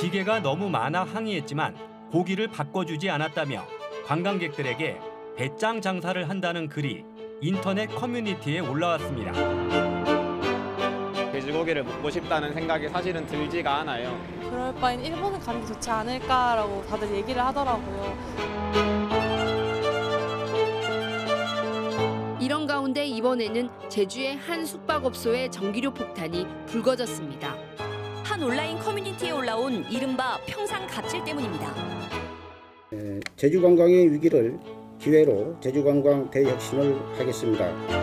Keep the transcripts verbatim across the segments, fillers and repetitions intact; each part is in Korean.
비계가 너무 많아 항의했지만 고기를 바꿔주지 않았다며 관광객들에게 배짱 장사를 한다는 글이 인터넷 커뮤니티에 올라왔습니다. 돼지고기를 먹고 싶다는 생각이 사실은 들지가 않아요. 그럴 바엔 일본에 가는 게 좋지 않을까라고 다들 얘기를 하더라고요. 이런 가운데 이번에는 제주의 한 숙박업소의 전기료 폭탄이 불거졌습니다. 한 온라인 커뮤니티에 올라온 이른바 평상 갑질 때문입니다. 제주 관광의 위기를 기회로 제주 관광 대혁신을 하겠습니다.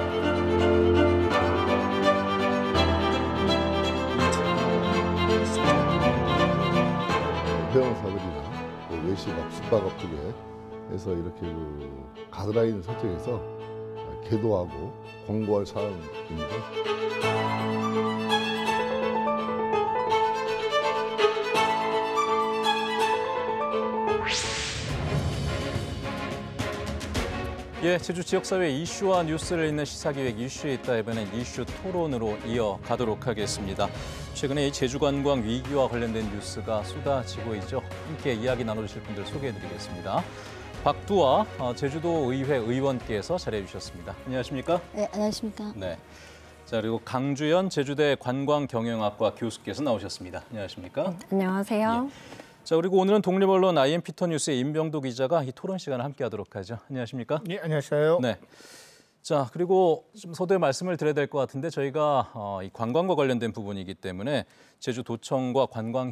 회원사들이나 외식업, 숙박업 쪽에서 이렇게 그 가드라인을 설정해서 계도하고 공고할 사항입니다. 예, 제주 지역사회 이슈와 뉴스를 잇는 시사기획 이슈에 있다 이번엔 이슈 토론으로 이어가도록 하겠습니다. 최근에 이 제주관광 위기와 관련된 뉴스가 쏟아지고 있죠. 함께 이야기 나눠주실 분들 소개해드리겠습니다. 박두아 제주도 의회 의원께서 자리해 주셨습니다. 안녕하십니까? 네, 안녕하십니까? 네. 자, 그리고 강주연 제주대 관광경영학과 교수께서 나오셨습니다. 안녕하십니까? 네, 안녕하세요. 예. 자, 그리고 오늘은 독립언론 아이엠 피터뉴스의 임병도 기자가 이 토론 시간을 함께하도록 하죠. 안녕하십니까? 네, 안녕하세요. 네. 자, 그리고 좀 서두에 말씀을 드려야 될 것 같은데 저희가 어, 이 관광과 관련된 부분이기 때문에 제주도청과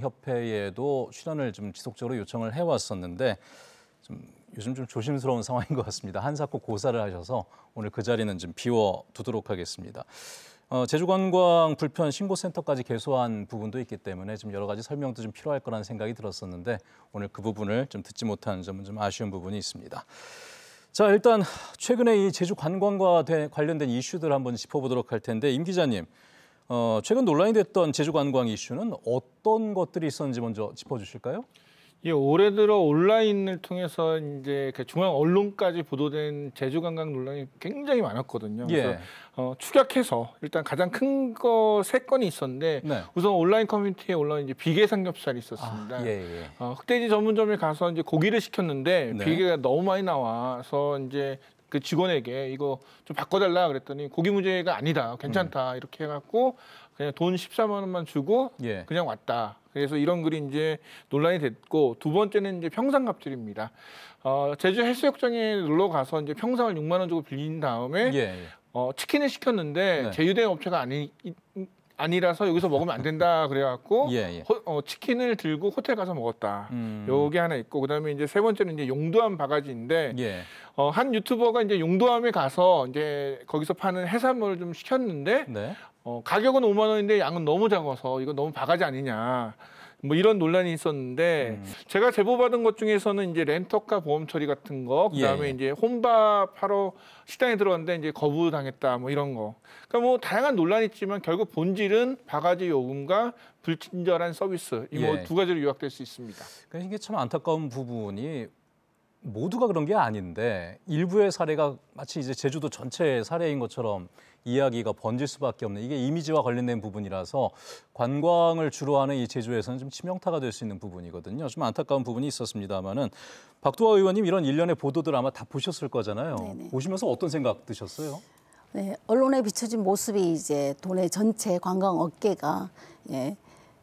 관광협회에도 출연을 좀 지속적으로 요청을 해왔었는데 좀 요즘 좀 조심스러운 상황인 것 같습니다. 한사코 고사를 하셔서 오늘 그 자리는 좀 비워두도록 하겠습니다. 어, 제주관광 불편 신고센터까지 개소한 부분도 있기 때문에 좀 여러 가지 설명도 좀 필요할 거라는 생각이 들었었는데 오늘 그 부분을 좀 듣지 못한 점은 좀 아쉬운 부분이 있습니다. 자, 일단 최근에 이 제주 관광과 관련된 이슈들 한번 짚어보도록 할 텐데 임 기자님, 어, 최근 논란이 됐던 제주 관광 이슈는 어떤 것들이 있었는지 먼저 짚어주실까요? 예, 올해 들어 온라인을 통해서 이제 중앙 언론까지 보도된 제주 관광 논란이 굉장히 많았거든요. 그래서 예. 어, 추격해서 일단 가장 큰 거 세 건이 있었는데 네. 우선 온라인 커뮤니티에 올라온 이제 비계 삼겹살이 있었습니다. 아, 예, 예. 어, 흑돼지 전문점에 가서 이제 고기를 시켰는데 네. 비계가 너무 많이 나와서 이제 그 직원에게 이거 좀 바꿔달라 그랬더니 고기 문제가 아니다, 괜찮다 음. 이렇게 해갖고 그냥 돈 십사만 원만 주고 예. 그냥 왔다. 그래서 이런 글이 이제 논란이 됐고 두 번째는 이제 평상갑질입니다. 어, 제주 해수욕장에 놀러 가서 이제 평상을 육만 원 주고 빌린 다음에 예, 예. 어, 치킨을 시켰는데 네. 제휴된 업체가 아니 아니라서 여기서 먹으면 안 된다 그래갖고 예, 예. 호, 어, 치킨을 들고 호텔 가서 먹었다. 음. 요게 하나 있고 그다음에 이제 세 번째는 이제 용두암 바가지인데 예. 어, 한 유튜버가 이제 용두암에 가서 이제 거기서 파는 해산물을 좀 시켰는데. 네. 어, 가격은 오만 원인데 양은 너무 작아서 이거 너무 바가지 아니냐. 뭐 이런 논란이 있었는데 음. 제가 제보받은 것 중에서는 이제 렌터카 보험 처리 같은 거, 그다음에 예. 이제 혼밥하러 식당에 들어갔는데 이제 거부당했다 뭐 이런 거. 그러니까 뭐 다양한 논란이 있지만 결국 본질은 바가지 요금과 불친절한 서비스 이 뭐 두 예. 가지로 요약될 수 있습니다. 그러니까 이게 참 안타까운 부분이 모두가 그런 게 아닌데 일부의 사례가 마치 이제 제주도 전체의 사례인 것처럼 이야기가 번질 수밖에 없는 이게 이미지와 관련된 부분이라서 관광을 주로 하는 이 제주에서는 좀 치명타가 될 수 있는 부분이거든요. 좀 안타까운 부분이 있었습니다만은 박두아 의원님 이런 일련의 보도들 아마 다 보셨을 거잖아요. 네네. 보시면서 어떤 생각 드셨어요? 네, 언론에 비춰진 모습이 이제 도내 전체 관광 업계가 예.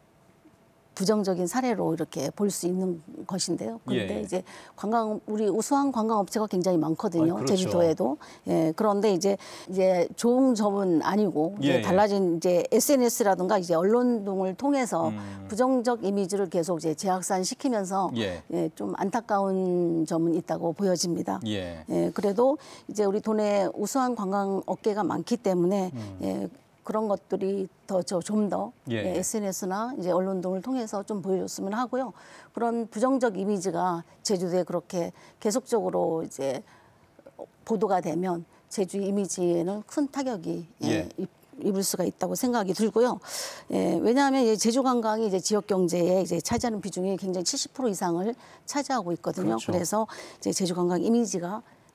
부정적인 사례로 이렇게 볼 수 있는 것인데요. 그런데 예. 이제 관광 우리 우수한 관광 업체가 굉장히 많거든요. 아, 그렇죠. 제주도에도. 예. 그런데 이제 이제 좋은 점은 아니고 이제 예. 달라진 이제 에스엔에스라든가 이제 언론 등을 통해서 음. 부정적 이미지를 계속 이제 재확산시키면서 예. 예, 좀 안타까운 점은 있다고 보여집니다. 예. 예. 그래도 이제 우리 도내 우수한 관광 업계가 많기 때문에 음. 예. 그런 것들이 더 좀 더 예. 예, 에스엔에스나 이제 언론 등을 통해서 좀 보여줬으면 하고요. 그런 부정적 이미지가 제주도에 그렇게 계속적으로 이제 보도가 되면 제주 이미지에는 큰 타격이 예. 예, 입을 수가 있다고 생각이 들고요. 예, 왜냐하면 이제 제주 관광이 이제 지역 경제에 이제 차지하는 비중이 굉장히 칠십 퍼센트 이상을 차지하고 있거든요. 그렇죠. 그래서 이제 제주 관광 이미지가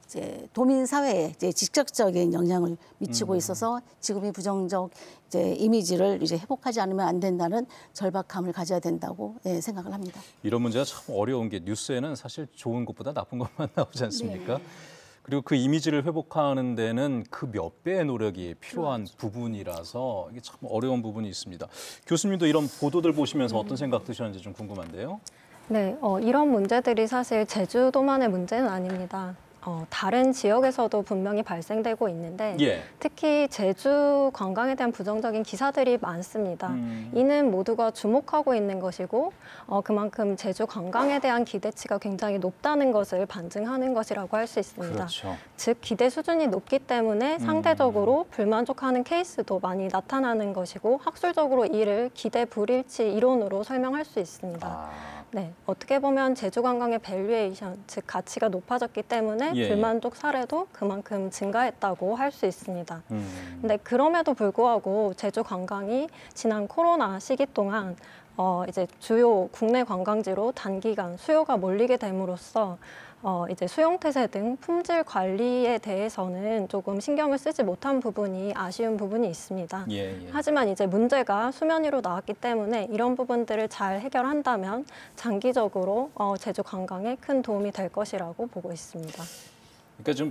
이제 도민 사회에 이제 직접적인 영향을 미치고 음. 있어서 지금의 부정적 이제 이미지를 이제 회복하지 않으면 안 된다는 절박함을 가져야 된다고 예, 생각을 합니다. 이런 문제가 참 어려운 게 뉴스에는 사실 좋은 것보다 나쁜 것만 나오지 않습니까? 네. 그리고 그 이미지를 회복하는 데는 그 몇 배의 노력이 필요한 그렇죠. 부분이라서 이게 참 어려운 부분이 있습니다. 교수님도 이런 보도들 보시면서 어떤 생각 드셨는지 좀 궁금한데요. 네, 어, 이런 문제들이 사실 제주도만의 문제는 아닙니다. 어, 다른 지역에서도 분명히 발생되고 있는데 예. 특히 제주 관광에 대한 부정적인 기사들이 많습니다. 음. 이는 모두가 주목하고 있는 것이고 어, 그만큼 제주 관광에 대한 기대치가 굉장히 높다는 것을 반증하는 것이라고 할 수 있습니다. 그렇죠. 즉 기대 수준이 높기 때문에 상대적으로 음. 불만족하는 케이스도 많이 나타나는 것이고 학술적으로 이를 기대 불일치 이론으로 설명할 수 있습니다. 아. 네, 어떻게 보면 제주 관광의 밸류에이션, 즉 가치가 높아졌기 때문에 예. 불만족 사례도 그만큼 증가했다고 할 수 있습니다. 음. 근데 그럼에도 불구하고 제주 관광이 지난 코로나 시기 동안 어, 이제 주요 국내 관광지로 단기간 수요가 몰리게 됨으로써 어, 이제 수용태세 등 품질 관리에 대해서는 조금 신경을 쓰지 못한 부분이 아쉬운 부분이 있습니다. 예, 예. 하지만 이제 문제가 수면 위로 나왔기 때문에 이런 부분들을 잘 해결한다면 장기적으로 어, 제주 관광에 큰 도움이 될 것이라고 보고 있습니다. 그러니까 좀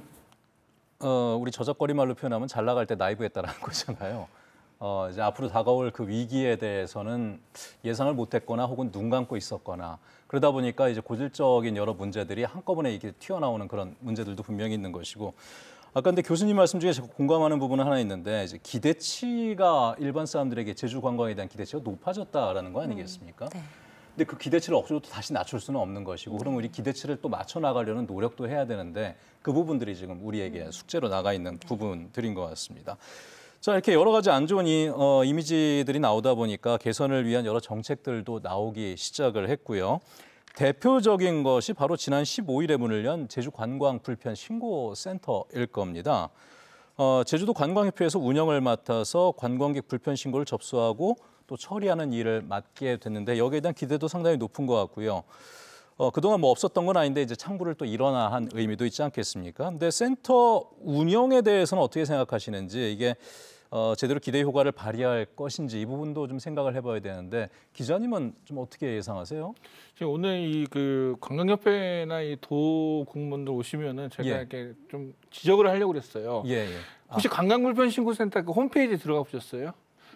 어, 우리 저작거리 말로 표현하면 잘 나갈 때 나이브했다라는 거잖아요. 어, 이제 앞으로 다가올 그 위기에 대해서는 예상을 못했거나 혹은 눈 감고 있었거나 그러다 보니까 이제 고질적인 여러 문제들이 한꺼번에 이게 튀어나오는 그런 문제들도 분명히 있는 것이고 아까 근데 교수님 말씀 중에 제가 공감하는 부분은 하나 있는데 이제 기대치가 일반 사람들에게 제주 관광에 대한 기대치가 높아졌다라는 거 아니겠습니까? 음, 네. 근데 그 기대치를 억지로 또 다시 낮출 수는 없는 것이고 그럼 우리 기대치를 또 맞춰 나가려는 노력도 해야 되는데 그 부분들이 지금 우리에게 숙제로 나가 있는 부분들인 것 같습니다. 자, 이렇게 여러 가지 안 좋은 이, 어, 이미지들이 나오다 보니까 개선을 위한 여러 정책들도 나오기 시작을 했고요. 대표적인 것이 바로 지난 십오일에 문을 연 제주 관광 불편 신고 센터일 겁니다. 어, 제주도 관광협회에서 운영을 맡아서 관광객 불편 신고를 접수하고 또 처리하는 일을 맡게 됐는데 여기에 대한 기대도 상당히 높은 것 같고요. 어, 그동안 뭐 없었던 건 아닌데 이제 창구를 또 일어나 한 의미도 있지 않겠습니까? 근데 센터 운영에 대해서는 어떻게 생각하시는지 이게 어, 제대로 기대 효과를 발휘할 것인지 이 부분도 좀 생각을 해봐야 되는데 기자님은 좀 어떻게 예상하세요? 지금 오늘 이 그 관광협회나 이 도 공무원들 오시면은 제가 예. 이렇게 좀 지적을 하려고 그랬어요. 예, 예. 혹시 아. 관광불편신고센터 그 홈페이지 들어가 보셨어요?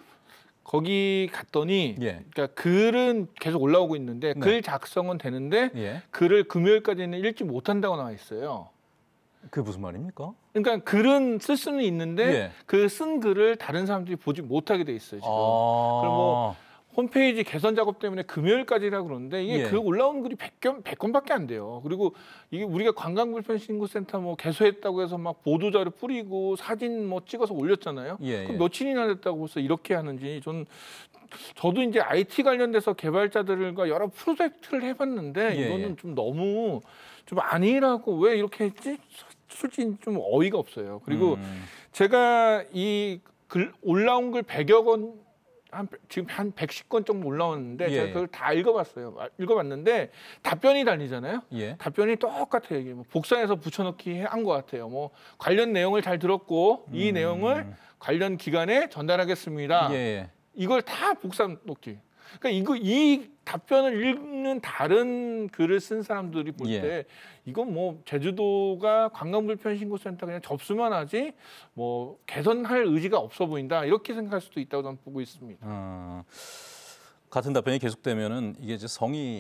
거기 갔더니 예. 그러니까 글은 계속 올라오고 있는데 네. 글 작성은 되는데 예. 글을 금요일까지는 읽지 못한다고 나와 있어요. 그게 무슨 말입니까? 그러니까 글은 쓸 수는 있는데 예. 그 쓴 글을 다른 사람들이 보지 못하게 돼 있어요 지금. 아. 그럼 뭐 홈페이지 개선 작업 때문에 금요일까지라 그러는데 이게 예. 그 올라온 글이 백 건, 백 건밖에 안 돼요. 그리고 이게 우리가 관광불편신고센터 뭐 개소했다고 해서 막 보도자료 뿌리고 사진 뭐 찍어서 올렸잖아요. 예, 그럼 예. 며칠이나 됐다고 벌써 이렇게 하는지 전 저도 이제 아이티 관련돼서 개발자들과 여러 프로젝트를 해봤는데 예, 이거는 예. 좀 너무 좀 아니라고 왜 이렇게 했지? 솔직히 좀 어이가 없어요. 그리고 음. 제가 이 글 올라온 글 백여 건 한 지금 한 백십 건 정도 올라왔는데 예. 제가 그걸 다 읽어봤어요. 읽어봤는데 답변이 달리잖아요. 예. 답변이 똑같아요. 이게 뭐 복사해서 붙여넣기 한 것 같아요. 뭐 관련 내용을 잘 들었고 음. 이 내용을 관련 기관에 전달하겠습니다. 예, 예. 이걸 다 복사넣기. 그러니까 이거 이 답변을 읽는 다른 글을 쓴 사람들이 볼 때 예. 이건 뭐 제주도가 관광불편신고센터 그냥 접수만 하지 뭐 개선할 의지가 없어 보인다 이렇게 생각할 수도 있다고 저는 보고 있습니다. 어, 같은 답변이 계속되면은 이게 이제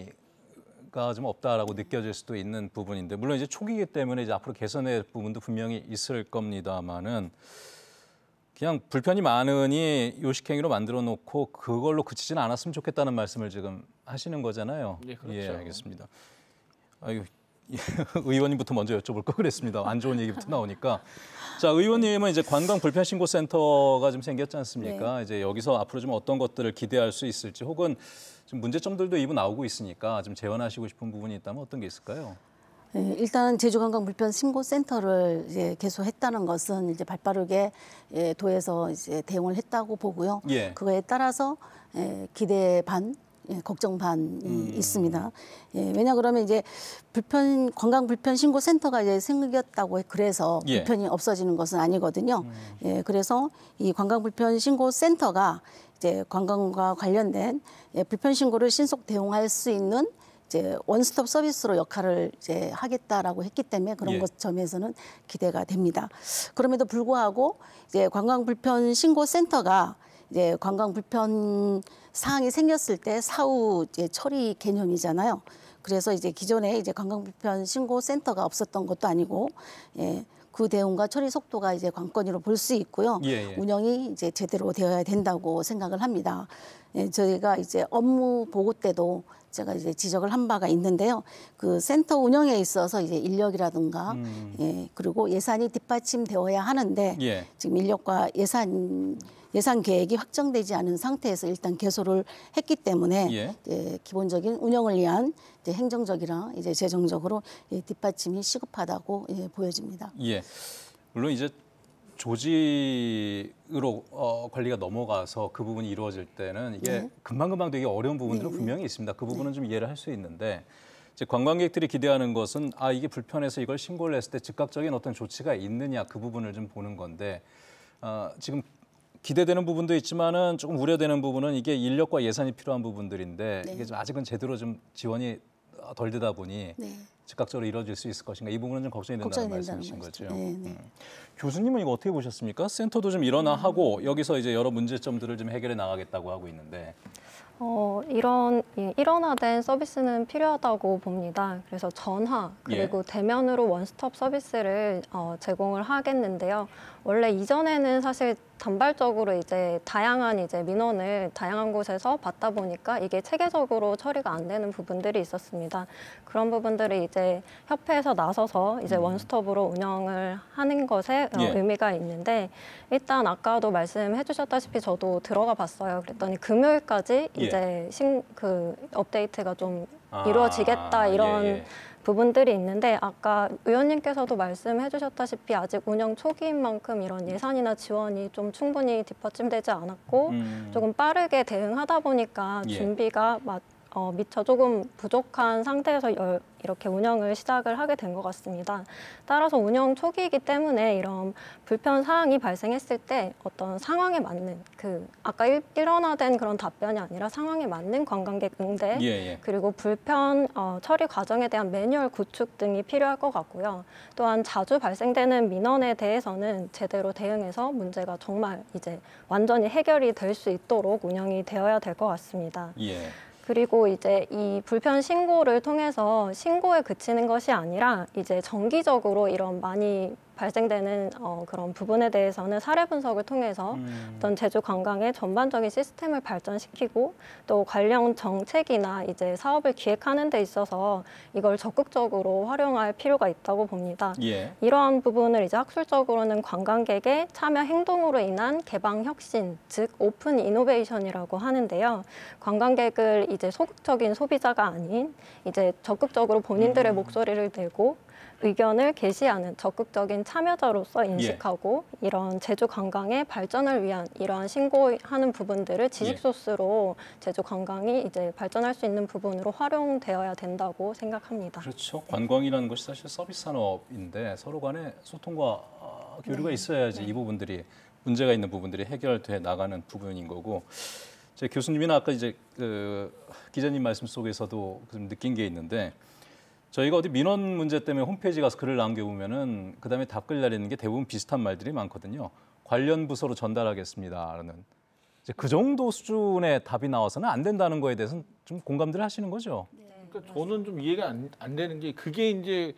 성의가 좀 없다라고 느껴질 수도 있는 부분인데 물론 이제 초기이기 때문에 이제 앞으로 개선의 부분도 분명히 있을 겁니다만은. 그냥 불편이 많으니 요식행위로 만들어 놓고 그걸로 그치지는 않았으면 좋겠다는 말씀을 지금 하시는 거잖아요. 네, 그렇죠. 예, 알겠습니다. 아유, 의원님부터 먼저 여쭤볼 거 그랬습니다. 안 좋은 얘기부터 나오니까. 자, 의원님은 이제 관광 불편 신고 센터가 좀 생겼지 않습니까? 네. 이제 여기서 앞으로 좀 어떤 것들을 기대할 수 있을지 혹은 좀 문제점들도 이부 나오고 있으니까 좀 재현하시고 싶은 부분이 있다면 어떤 게 있을까요? 예, 일단 제주관광불편신고센터를 이제 개소했다는 것은 이제 발빠르게 예, 도에서 이제 대응을 했다고 보고요. 예. 그거에 따라서 예, 기대 반 예, 걱정 반이 음. 있습니다. 예, 왜냐 그러면 이제 불편 관광 불편 신고 센터가 이제 생겼다고 그래서 예. 불편이 없어지는 것은 아니거든요. 음. 예, 그래서 이 관광 불편 신고 센터가 이제 관광과 관련된 예, 불편 신고를 신속 대응할 수 있는 이제 원스톱 서비스로 역할을 이제 하겠다라고 했기 때문에 그런 예. 것 점에서는 기대가 됩니다. 그럼에도 불구하고 이제 관광 불편 신고 센터가 이제 관광 불편 사항이 생겼을 때 사후 이제 처리 개념이잖아요. 그래서 이제 기존에 이제 관광 불편 신고 센터가 없었던 것도 아니고, 예, 그 대응과 처리 속도가 이제 관건으로 볼 수 있고요. 예, 예. 운영이 이제 제대로 되어야 된다고 생각을 합니다. 예, 저희가 이제 업무 보고 때도 제가 이제 지적을 한 바가 있는데요. 그 센터 운영에 있어서 이제 인력이라든가, 음. 예, 그리고 예산이 뒷받침되어야 하는데 예. 지금 인력과 예산 예산 계획이 확정되지 않은 상태에서 일단 개소를 했기 때문에 예. 이제 기본적인 운영을 위한 이제 행정적이랑 이제 재정적으로 예, 뒷받침이 시급하다고 예, 보여집니다. 예. 물론 이제 조직으로 어, 관리가 넘어가서 그 부분이 이루어질 때는 이게 네. 금방금방 되게 어려운 부분들은 네, 네. 분명히 있습니다. 그 부분은 좀 이해를 할 수 있는데 이제 관광객들이 기대하는 것은 아 이게 불편해서 이걸 신고를 했을 때 즉각적인 어떤 조치가 있느냐 그 부분을 좀 보는 건데 어, 지금 기대되는 부분도 있지만은 조금 우려되는 부분은 이게 인력과 예산이 필요한 부분들인데 네. 이게 좀 아직은 제대로 좀 지원이 덜 되다 보니 네. 즉각적으로 이루어질 수 있을 것인가 이 부분은 좀 걱정이 된다는 걱정이 된다는 말씀이신 거죠. 거죠. 네, 네. 음. 교수님은 이거 어떻게 보셨습니까? 센터도 좀 일어나 하고 여기서 이제 여러 문제점들을 좀 해결해 나가겠다고 하고 있는데. 어, 이런 예, 일원화된 서비스는 필요하다고 봅니다. 그래서 전화 그리고 예. 대면으로 원스톱 서비스를 어, 제공을 하겠는데요. 원래 이전에는 사실 단발적으로 이제 다양한 이제 민원을 다양한 곳에서 받다 보니까 이게 체계적으로 처리가 안 되는 부분들이 있었습니다. 그런 부분들을 이제 협회에서 나서서 이제 음. 원스톱으로 운영을 하는 것에 어, 예. 의미가 있는데 일단 아까도 말씀해 주셨다시피 저도 들어가 봤어요. 그랬더니 금요일까지 예. 이제 신, 그 업데이트가 좀 아, 이루어지겠다 이런 예, 예. 부분들이 있는데 아까 의원님께서도 말씀해 주셨다시피 아직 운영 초기인 만큼 이런 예산이나 지원이 좀 충분히 뒷받침되지 않았고 음. 조금 빠르게 대응하다 보니까 예. 준비가 막 어, 미처 조금 부족한 상태에서 열, 이렇게 운영을 시작을 하게 된 것 같습니다. 따라서 운영 초기이기 때문에 이런 불편 사항이 발생했을 때 어떤 상황에 맞는 그 아까 일, 일원화된 그런 답변이 아니라 상황에 맞는 관광객 응대 예, 예. 그리고 불편 어, 처리 과정에 대한 매뉴얼 구축 등이 필요할 것 같고요. 또한 자주 발생되는 민원에 대해서는 제대로 대응해서 문제가 정말 이제 완전히 해결이 될 수 있도록 운영이 되어야 될 것 같습니다. 예. 그리고 이제 이 불편 신고를 통해서 신고에 그치는 것이 아니라 이제 정기적으로 이런 많이 발생되는 어, 그런 부분에 대해서는 사례 분석을 통해서 음. 어떤 제주 관광의 전반적인 시스템을 발전시키고 또 관련 정책이나 이제 사업을 기획하는 데 있어서 이걸 적극적으로 활용할 필요가 있다고 봅니다. 예. 이러한 부분을 이제 학술적으로는 관광객의 참여 행동으로 인한 개방 혁신, 즉 오픈 이노베이션이라고 하는데요. 관광객을 이제 소극적인 소비자가 아닌 이제 적극적으로 본인들의 음. 목소리를 내고 의견을 게시하는 적극적인 참여자로서 인식하고 예. 이런 제주 관광의 발전을 위한 이러한 신고하는 부분들을 지식 소스로 제주 관광이 이제 발전할 수 있는 부분으로 활용되어야 된다고 생각합니다. 그렇죠. 관광이라는 것이 사실 서비스 산업인데 서로 간에 소통과 어, 교류가 네. 있어야지 네. 이 부분들이 문제가 있는 부분들이 해결돼 나가는 부분인 거고. 제 교수님이나 아까 이제 그 기자님 말씀 속에서도 좀 느낀 게 있는데. 저희가 어디 민원 문제 때문에 홈페이지 가서 글을 남겨보면은 그 다음에 답글 내리는 게 대부분 비슷한 말들이 많거든요. 관련 부서로 전달하겠습니다라는 이제 그 정도 수준의 답이 나와서는 안 된다는 거에 대해서는 좀 공감들 하시는 거죠. 그러니까 저는 좀 이해가 안, 안 되는 게 그게 이제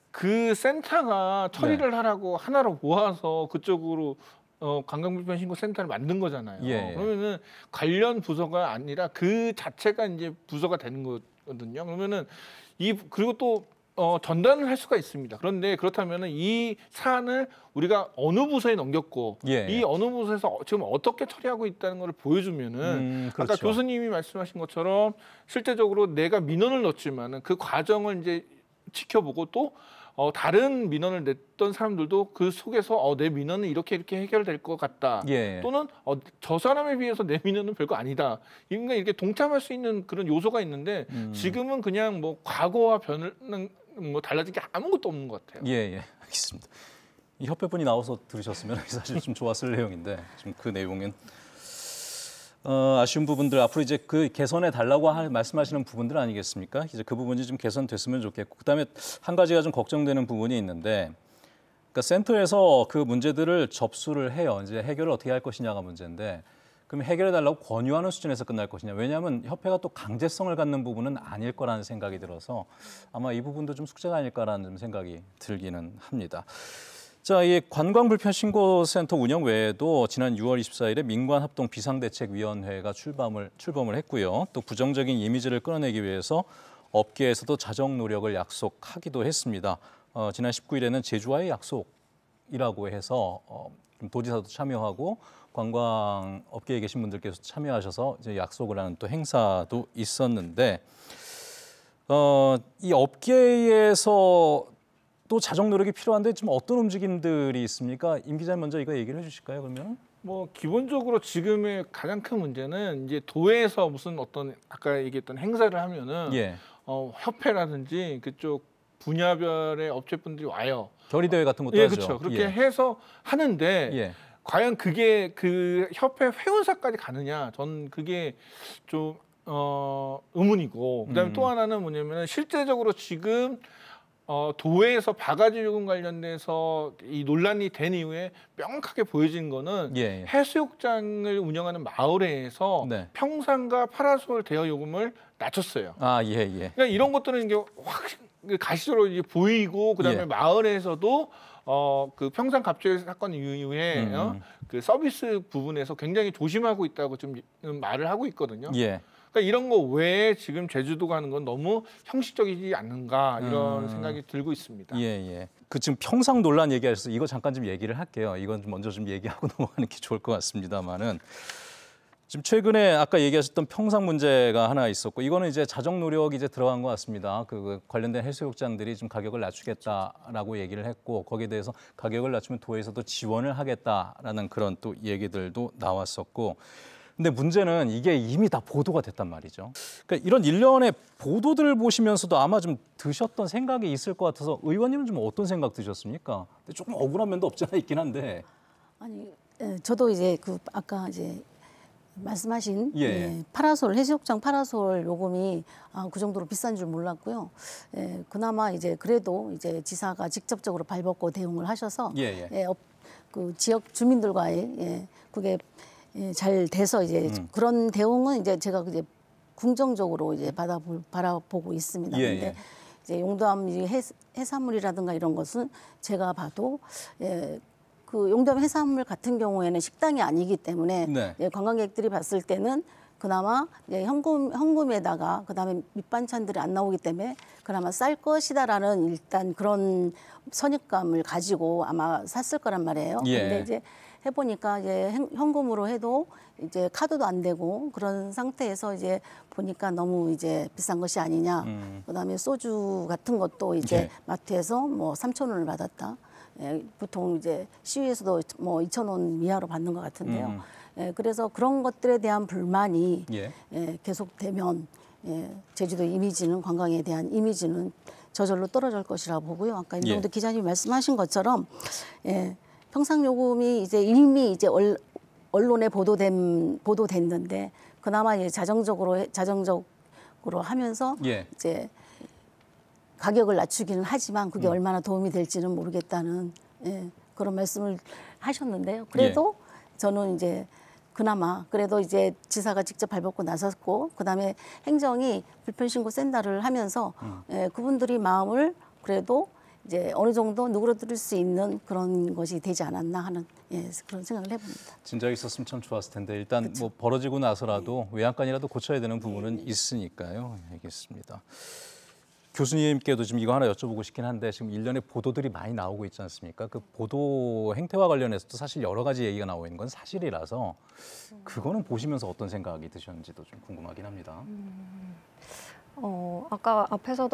그 센터가 처리를 네. 하라고 하나로 모아서 그쪽으로 어, 관광불편 신고 센터를 만든 거잖아요. 예. 그러면은 관련 부서가 아니라 그 자체가 이제 부서가 되는 거거든요. 그러면은 이 그리고 또 어, 전달을 할 수가 있습니다. 그런데 그렇다면은 이 사안을 우리가 어느 부서에 넘겼고 예. 이 어느 부서에서 지금 어떻게 처리하고 있다는 걸 보여주면은 음, 그렇죠. 아까 교수님이 말씀하신 것처럼 실제적으로 내가 민원을 넣었지만은 그 과정을 이제 지켜보고 또 어, 다른 민원을 냈던 사람들도 그 속에서 어, 내 민원은 이렇게 이렇게 해결될 것 같다. 예. 또는 어, 저 사람에 비해서 내 민원은 별거 아니다. 그러니까 이렇게 동참할 수 있는 그런 요소가 있는데 음. 지금은 그냥 뭐 과거와 변은 뭐 달라진 게 아무것도 없는 것 같아요. 예, 예, 알겠습니다. 이 협회분이 나와서 들으셨으면 사실 좀 좋았을 내용인데 지금 그 내용은 어, 아쉬운 부분들 앞으로 이제 그 개선해 달라고 할, 말씀하시는 부분들 아니겠습니까? 이제 그 부분이 좀 개선됐으면 좋겠고 그다음에 한 가지가 좀 걱정되는 부분이 있는데, 그러니까 센터에서 그 문제들을 접수를 해요. 이제 해결을 어떻게 할 것이냐가 문제인데, 그럼 해결해 달라고 권유하는 수준에서 끝날 것이냐? 왜냐하면 협회가 또 강제성을 갖는 부분은 아닐 거라는 생각이 들어서 아마 이 부분도 좀 숙제가 아닐까라는 좀 생각이 들기는 합니다. 자, 이 관광불편신고센터 운영 외에도 지난 유월 이십사일에 민관합동 비상대책위원회가 출범을 출범을 했고요. 또 부정적인 이미지를 끌어내기 위해서 업계에서도 자정 노력을 약속하기도 했습니다. 어, 지난 십구일에는 제주와의 약속이라고 해서 어, 도지사도 참여하고 관광 업계에 계신 분들께서 참여하셔서 이제 약속을 하는 또 행사도 있었는데, 어, 이 업계에서 또 자정 노력이 필요한데 좀 어떤 움직임들이 있습니까? 임 기자님 먼저 이거 얘기를 해주실까요? 그러면? 뭐 기본적으로 지금의 가장 큰 문제는 이제 도에서 무슨 어떤 아까 얘기했던 행사를 하면은 예. 어, 협회라든지 그쪽 분야별의 업체분들이 와요. 결의대회 같은 것도 예, 하죠. 그렇죠. 그렇게 예. 해서 하는데 예. 과연 그게 그 협회 회원사까지 가느냐? 전 그게 좀 어, 의문이고 그다음에 음. 또 하나는 뭐냐면 실제적으로 지금 어, 도에서 바가지 요금 관련돼서 이 논란이 된 이후에 명확하게 보여진 거는 예, 예. 해수욕장을 운영하는 마을회에서 네. 평상과 파라솔 대여 요금을 낮췄어요. 아, 예, 예. 그러니까 이런 것들은 이게 확 가시적으로 이제 보이고 그다음에 예. 마을에서도 어, 그 평상 갑질 사건 이후에 음. 어, 그 서비스 부분에서 굉장히 조심하고 있다고 좀 말을 하고 있거든요. 예. 그러니까 이런 거 외에 지금 제주도가 하는 건 너무 형식적이지 않는가 이런 음. 생각이 들고 있습니다. 예, 예. 그 지금 평상 논란 얘기하셔서 이거 잠깐 좀 얘기를 할게요. 이건 좀 먼저 좀 얘기하고 넘어가는 게 좋을 것 같습니다만은 지금 최근에 아까 얘기하셨던 평상 문제가 하나 있었고 이거는 이제 자정 노력이 이제 들어간 것 같습니다. 그 관련된 해수욕장들이 좀 가격을 낮추겠다라고 얘기를 했고 거기에 대해서 가격을 낮추면 도에서도 지원을 하겠다라는 그런 또 얘기들도 나왔었고. 근데 문제는 이게 이미 다 보도가 됐단 말이죠. 그러니까 이런 일련의 보도들을 보시면서도 아마 좀 드셨던 생각이 있을 것 같아서 의원님은 좀 어떤 생각 드셨습니까? 근데 조금 억울한 면도 없지 않아 있긴 한데. 아니, 예, 저도 이제 그 아까 이제 말씀하신 예. 예, 파라솔 해수욕장 파라솔 요금이 아, 그 정도로 비싼 줄 몰랐고요. 예, 그나마 이제 그래도 이제 지사가 직접적으로 발벗고 대응을 하셔서 예, 예. 예, 업, 그 지역 주민들과의 예, 그게 예, 잘 돼서 이제 음. 그런 대응은 이제 제가 이제 긍정적으로 이제 받아 바라보고 있습니다. 예, 근데 예. 이제 용담 해, 해산물이라든가 이런 것은 제가 봐도 예, 그 용담 해산물 같은 경우에는 식당이 아니기 때문에 네. 예, 관광객들이 봤을 때는 그나마 예, 현금 현금에다가 그다음에 밑반찬들이 안 나오기 때문에 그나마 쌀 것이다라는 일단 그런 선입감을 가지고 아마 샀을 거란 말이에요. 예. 근데 이제 해보니까 이제 현금으로 해도 이제 카드도 안 되고 그런 상태에서 이제 보니까 너무 이제 비싼 것이 아니냐. 음. 그다음에 소주 같은 것도 이제 예. 마트에서 뭐 삼천 원을 받았다. 예, 보통 이제 시위에서도 뭐 이천 원 이하로 받는 것 같은데요. 음. 예, 그래서 그런 것들에 대한 불만이 예. 예, 계속되면 예, 제주도 이미지는 관광에 대한 이미지는 저절로 떨어질 것이라고 보고요. 아까 임동대 예. 기자님이 말씀하신 것처럼 예, 평상 요금이 이제 이미 이제 얼, 언론에 보도된 보도됐는데 그나마 이제 자정적으로 자정적으로 하면서 예. 이제 가격을 낮추기는 하지만 그게 음. 얼마나 도움이 될지는 모르겠다는 예, 그런 말씀을 하셨는데요. 그래도 예. 저는 이제 그나마 그래도 이제 지사가 직접 발벗고 나섰고 그다음에 행정이 불편신고 센터를 하면서 음. 예, 그분들이 마음을 그래도 이제 어느 정도 누그러뜨릴 수 있는 그런 것이 되지 않았나 하는 예, 그런 생각을 해봅니다. 진작에 있었으면 참 좋았을 텐데 일단 그쵸. 뭐 벌어지고 나서라도 외양간이라도 고쳐야 되는 부분은 있으니까요. 알겠습니다. 교수님께도 지금 이거 하나 여쭤보고 싶긴 한데 지금 일련의 보도들이 많이 나오고 있지 않습니까? 그 보도 행태와 관련해서도 사실 여러 가지 얘기가 나오고 있는 건 사실이라서 그거는 보시면서 어떤 생각이 드셨는지도 좀 궁금하긴 합니다. 음, 어, 아까 앞에서도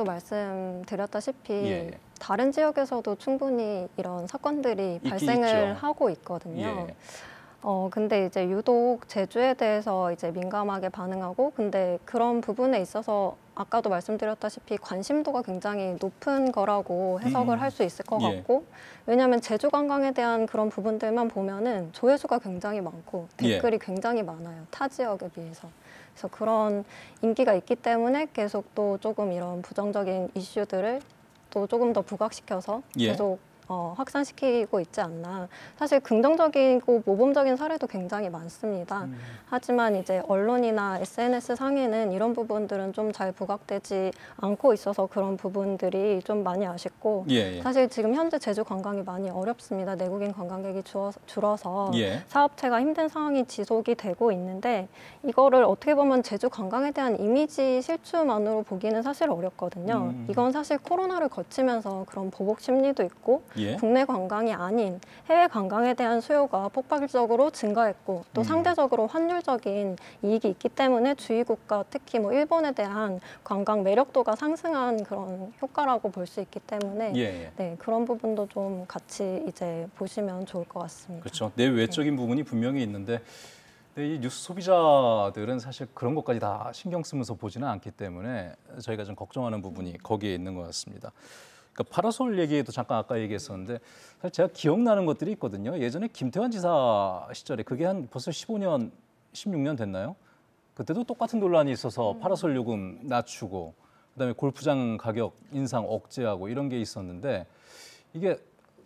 말씀드렸다시피 예. 다른 지역에서도 충분히 이런 사건들이 있긴 발생을 있죠. 하고 있거든요. 예. 어, 근데 이제 유독 제주에 대해서 이제 민감하게 반응하고, 근데 그런 부분에 있어서 아까도 말씀드렸다시피 관심도가 굉장히 높은 거라고 해석을 음. 할 수 있을 것 예. 같고, 왜냐하면 제주 관광에 대한 그런 부분들만 보면은 조회수가 굉장히 많고 댓글이 예. 굉장히 많아요. 타 지역에 비해서. 그래서 그런 인기가 있기 때문에 계속 또 조금 이런 부정적인 이슈들을 또 조금 더 부각시켜서 예. 계속 어, 확산시키고 있지 않나. 사실 긍정적이고 모범적인 사례도 굉장히 많습니다. 음. 하지만 이제 언론이나 에스엔에스 상에는 이런 부분들은 좀 잘 부각되지 않고 있어서 그런 부분들이 좀 많이 아쉽고, 예, 예. 사실 지금 현재 제주 관광이 많이 어렵습니다. 내국인 관광객이 줄어서, 줄어서 예. 사업체가 힘든 상황이 지속이 되고 있는데, 이거를 어떻게 보면 제주 관광에 대한 이미지 실추만으로 보기는 사실 어렵거든요. 음. 이건 사실 코로나를 거치면서 그런 보복 심리도 있고, 예. 국내 관광이 아닌 해외 관광에 대한 수요가 폭발적으로 증가했고, 또 음. 상대적으로 환율적인 이익이 있기 때문에 주위 국가, 특히 뭐 일본에 대한 관광 매력도가 상승한 그런 효과라고 볼 수 있기 때문에 예, 예. 네, 그런 부분도 좀 같이 이제 보시면 좋을 것 같습니다. 그렇죠. 내외적인 네. 부분이 분명히 있는데, 이 뉴스 소비자들은 사실 그런 것까지 다 신경 쓰면서 보지는 않기 때문에 저희가 좀 걱정하는 부분이 거기에 있는 것 같습니다. 그러니까 파라솔 얘기도 잠깐 아까 얘기했었는데, 사실 제가 기억나는 것들이 있거든요. 예전에 김태환 지사 시절에 그게 한 벌써 십오 년, 십육 년 됐나요? 그때도 똑같은 논란이 있어서 파라솔 요금 낮추고, 그다음에 골프장 가격 인상 억제하고 이런 게 있었는데, 이게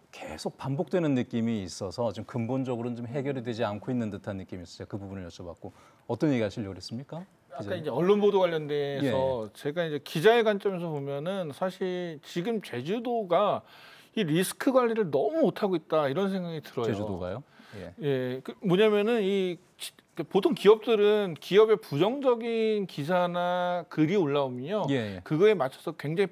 계속 반복되는 느낌이 있어서 좀 근본적으로는 좀 해결이 되지 않고 있는 듯한 느낌이 있어요. 그 부분을 여쭤봤고, 어떤 얘기 하시려고 그랬습니까? 아까 이제 언론 보도 관련돼서 예. 제가 이제 기자의 관점에서 보면은 사실 지금 제주도가 이 리스크 관리를 너무 못하고 있다 이런 생각이 들어요. 제주도가요? 예. 예, 그 뭐냐면은 이 보통 기업들은 기업의 부정적인 기사나 글이 올라오면요, 예, 예. 그거에 맞춰서 굉장히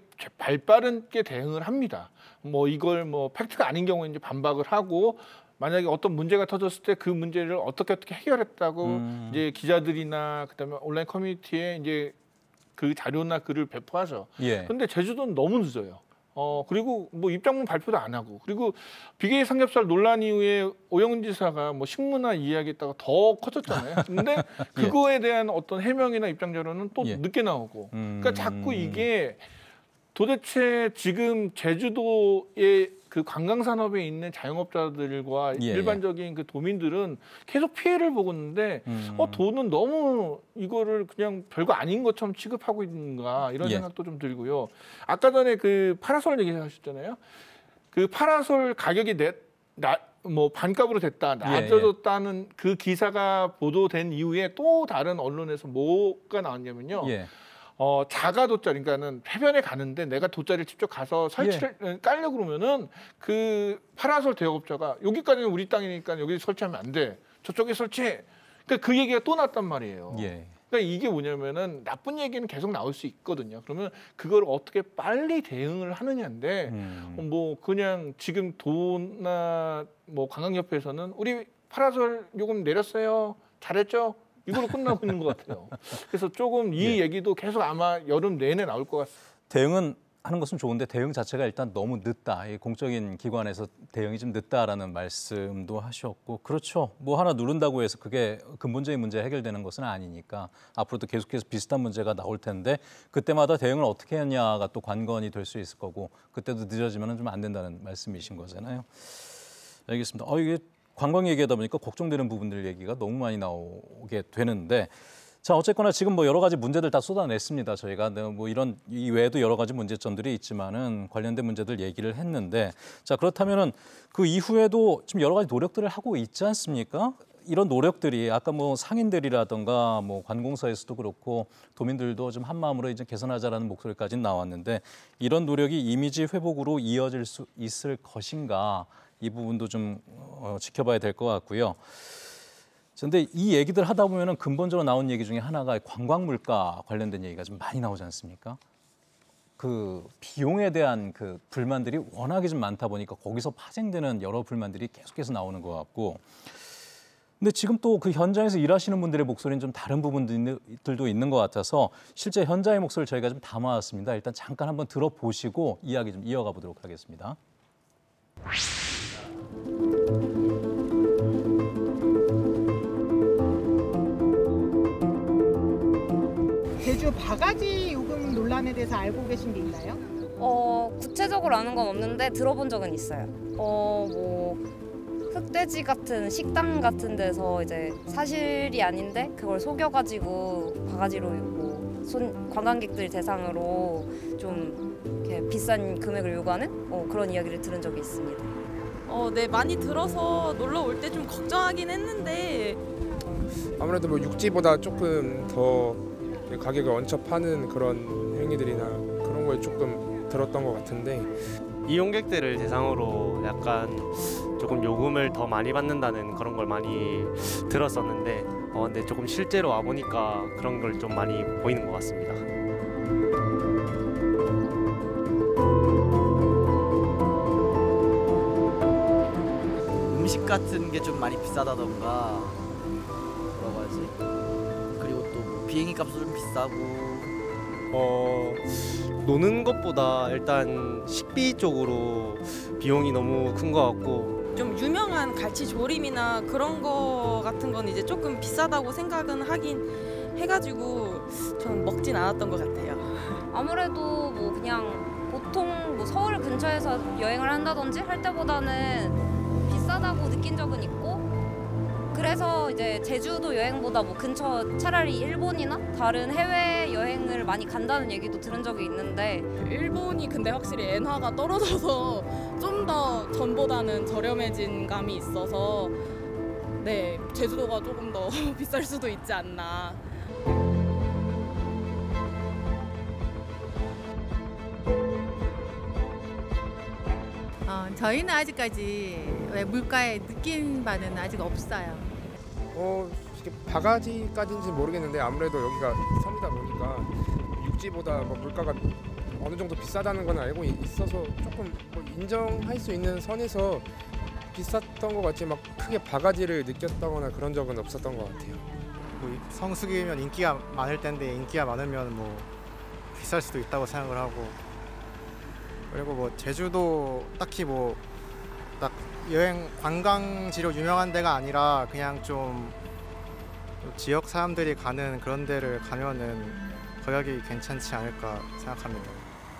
발빠르게 대응을 합니다. 뭐 이걸 뭐 팩트가 아닌 경우에 이제 반박을 하고, 만약에 어떤 문제가 터졌을 때 그 문제를 어떻게 어떻게 해결했다고 음. 이제 기자들이나 그다음에 온라인 커뮤니티에 이제 그 자료나 글을 배포하죠. 예. 근데 제주도는 너무 늦어요. 어 그리고 뭐 입장문 발표도 안 하고, 그리고 비계의 삼겹살 논란 이후에 오영훈 지사가 뭐 식문화 이야기했다가 더 커졌잖아요. 근데 그거에 대한 어떤 해명이나 입장 자료는 또 예. 늦게 나오고, 음. 그러니까 자꾸 이게 도대체 지금 제주도의 그 관광 산업에 있는 자영업자들과 예, 일반적인 그 도민들은 계속 피해를 보고 있는데, 음. 어 도는 너무 이거를 그냥 별거 아닌 것처럼 취급하고 있는가 이런 예. 생각도 좀 들고요. 아까 전에 그 파라솔 얘기하셨잖아요. 그 파라솔 가격이 내, 나, 뭐 반값으로 됐다, 낮아졌다는 예. 그 기사가 보도된 이후에 또 다른 언론에서 뭐가 나왔냐면요. 예. 어, 자가 돗자리, 그러니까는 해변에 가는데 내가 돗자리를 직접 가서 설치를 예. 깔려 그러면은 그 파라솔 대업자가 여기까지는 우리 땅이니까 여기 설치하면 안 돼, 저쪽에 설치해. 그러니까 그 얘기가 또 났단 말이에요. 예. 그러니까 이게 뭐냐면은 나쁜 얘기는 계속 나올 수 있거든요. 그러면 그걸 어떻게 빨리 대응을 하느냐인데, 음. 뭐 그냥 지금 도나 뭐 관광협회에서는 우리 파라솔 요금 내렸어요, 잘했죠, 이걸로 끝나고 있는 것 같아요. 그래서 조금 이 예. 얘기도 계속 아마 여름 내내 나올 것 같습니다. 대응은 하는 것은 좋은데 대응 자체가 일단 너무 늦다. 이 공적인 기관에서 대응이 좀 늦다라는 말씀도 하셨고, 그렇죠. 뭐 하나 누른다고 해서 그게 근본적인 문제 해결되는 것은 아니니까 앞으로도 계속해서 비슷한 문제가 나올 텐데, 그때마다 대응을 어떻게 하냐가 또 관건이 될 수 있을 거고, 그때도 늦어지면 좀 안 된다는 말씀이신 거잖아요. 알겠습니다. 어, 이게 관광 얘기하다 보니까 걱정되는 부분들 얘기가 너무 많이 나오게 되는데, 자 어쨌거나 지금 뭐 여러 가지 문제들 다 쏟아냈습니다. 저희가 뭐 이런 이 외에도 여러 가지 문제점들이 있지만은 관련된 문제들 얘기를 했는데, 자 그렇다면은 그 이후에도 지금 여러 가지 노력들을 하고 있지 않습니까? 이런 노력들이 아까 뭐 상인들이라든가 뭐 관공서에서도 그렇고 도민들도 좀 한 마음으로 이제 개선하자라는 목소리까지 나왔는데, 이런 노력이 이미지 회복으로 이어질 수 있을 것인가? 이 부분도 좀 어, 지켜봐야 될 것 같고요. 그런데 이 얘기들 하다 보면은 근본적으로 나온 얘기 중에 하나가 관광 물가 관련된 얘기가 좀 많이 나오지 않습니까? 그 비용에 대한 그 불만들이 워낙에 좀 많다 보니까 거기서 파생되는 여러 불만들이 계속해서 나오는 것 같고, 근데 지금 또 그 현장에서 일하시는 분들의 목소리는 좀 다른 부분들도 있는 것 같아서 실제 현장의 목소리를 저희가 좀 담아왔습니다. 일단 잠깐 한번 들어보시고 이야기 좀 이어가 보도록 하겠습니다. 제주 바가지 요금 논란에 대해서 알고 계신 게 있나요? 어, 구체적으로 아는 건 없는데 들어본 적은 있어요. 어, 뭐 흑돼지 같은 식당 같은 데서 이제 사실이 아닌데 그걸 속여가지고 바가지로 뭐 손, 관광객들 대상으로 좀 이렇게 비싼 금액을 요구하는 어, 그런 이야기를 들은 적이 있습니다. 어, 네, 많이 들어서 놀러 올 때 좀 걱정하긴 했는데 아무래도 뭐 육지보다 조금 더 가격을 얹혀 파는 그런 행위들이나 그런 거에 조금 들었던 것 같은데 이용객들을 대상으로 약간 조금 요금을 더 많이 받는다는 그런 걸 많이 들었었는데 어, 근데 조금 실제로 와보니까 그런 걸 좀 많이 보이는 것 같습니다. 음식 같은 게 좀 많이 비싸다던가 뭐라고 하지? 그리고 또 비행기 값도 좀 비싸고 어, 노는 것보다 일단 식비 쪽으로 비용이 너무 큰 것 같고 좀 유명한 갈치 조림이나 그런 거 같은 건 이제 조금 비싸다고 생각은 하긴 해가지고 저는 먹진 않았던 것 같아요. 아무래도 뭐 그냥 보통 뭐 서울 근처에서 여행을 한다든지 할 때보다는 비싸다고 느낀 적은 있고 그래서 이제 제주도 여행보다 뭐 근처 차라리 일본이나 다른 해외 여행을 많이 간다는 얘기도 들은 적이 있는데 일본이 근데 확실히 엔화가 떨어져서 좀 더 전보다는 저렴해진 감이 있어서 네, 제주도가 조금 더 비쌀 수도 있지 않나. 어, 저희는 아직까지 왜 물가에 느낀 바는 아직 없어요. 어, 바가지까지인지 모르겠는데 아무래도 여기가 섬이다 보니까 육지보다 뭐 물가가 어느 정도 비싸다는 건 알고 있어서 조금 뭐 인정할 수 있는 선에서 비쌌던 것 같지 막 크게 바가지를 느꼈다거나 그런 적은 없었던 것 같아요. 뭐 성수기면 인기가 많을 텐데 인기가 많으면 뭐 비쌀 수도 있다고 생각을 하고 그리고 뭐 제주도 딱히 뭐 딱 여행 관광지로 유명한 데가 아니라 그냥 좀 지역 사람들이 가는 그런 데를 가면은 가격이 괜찮지 않을까 생각합니다.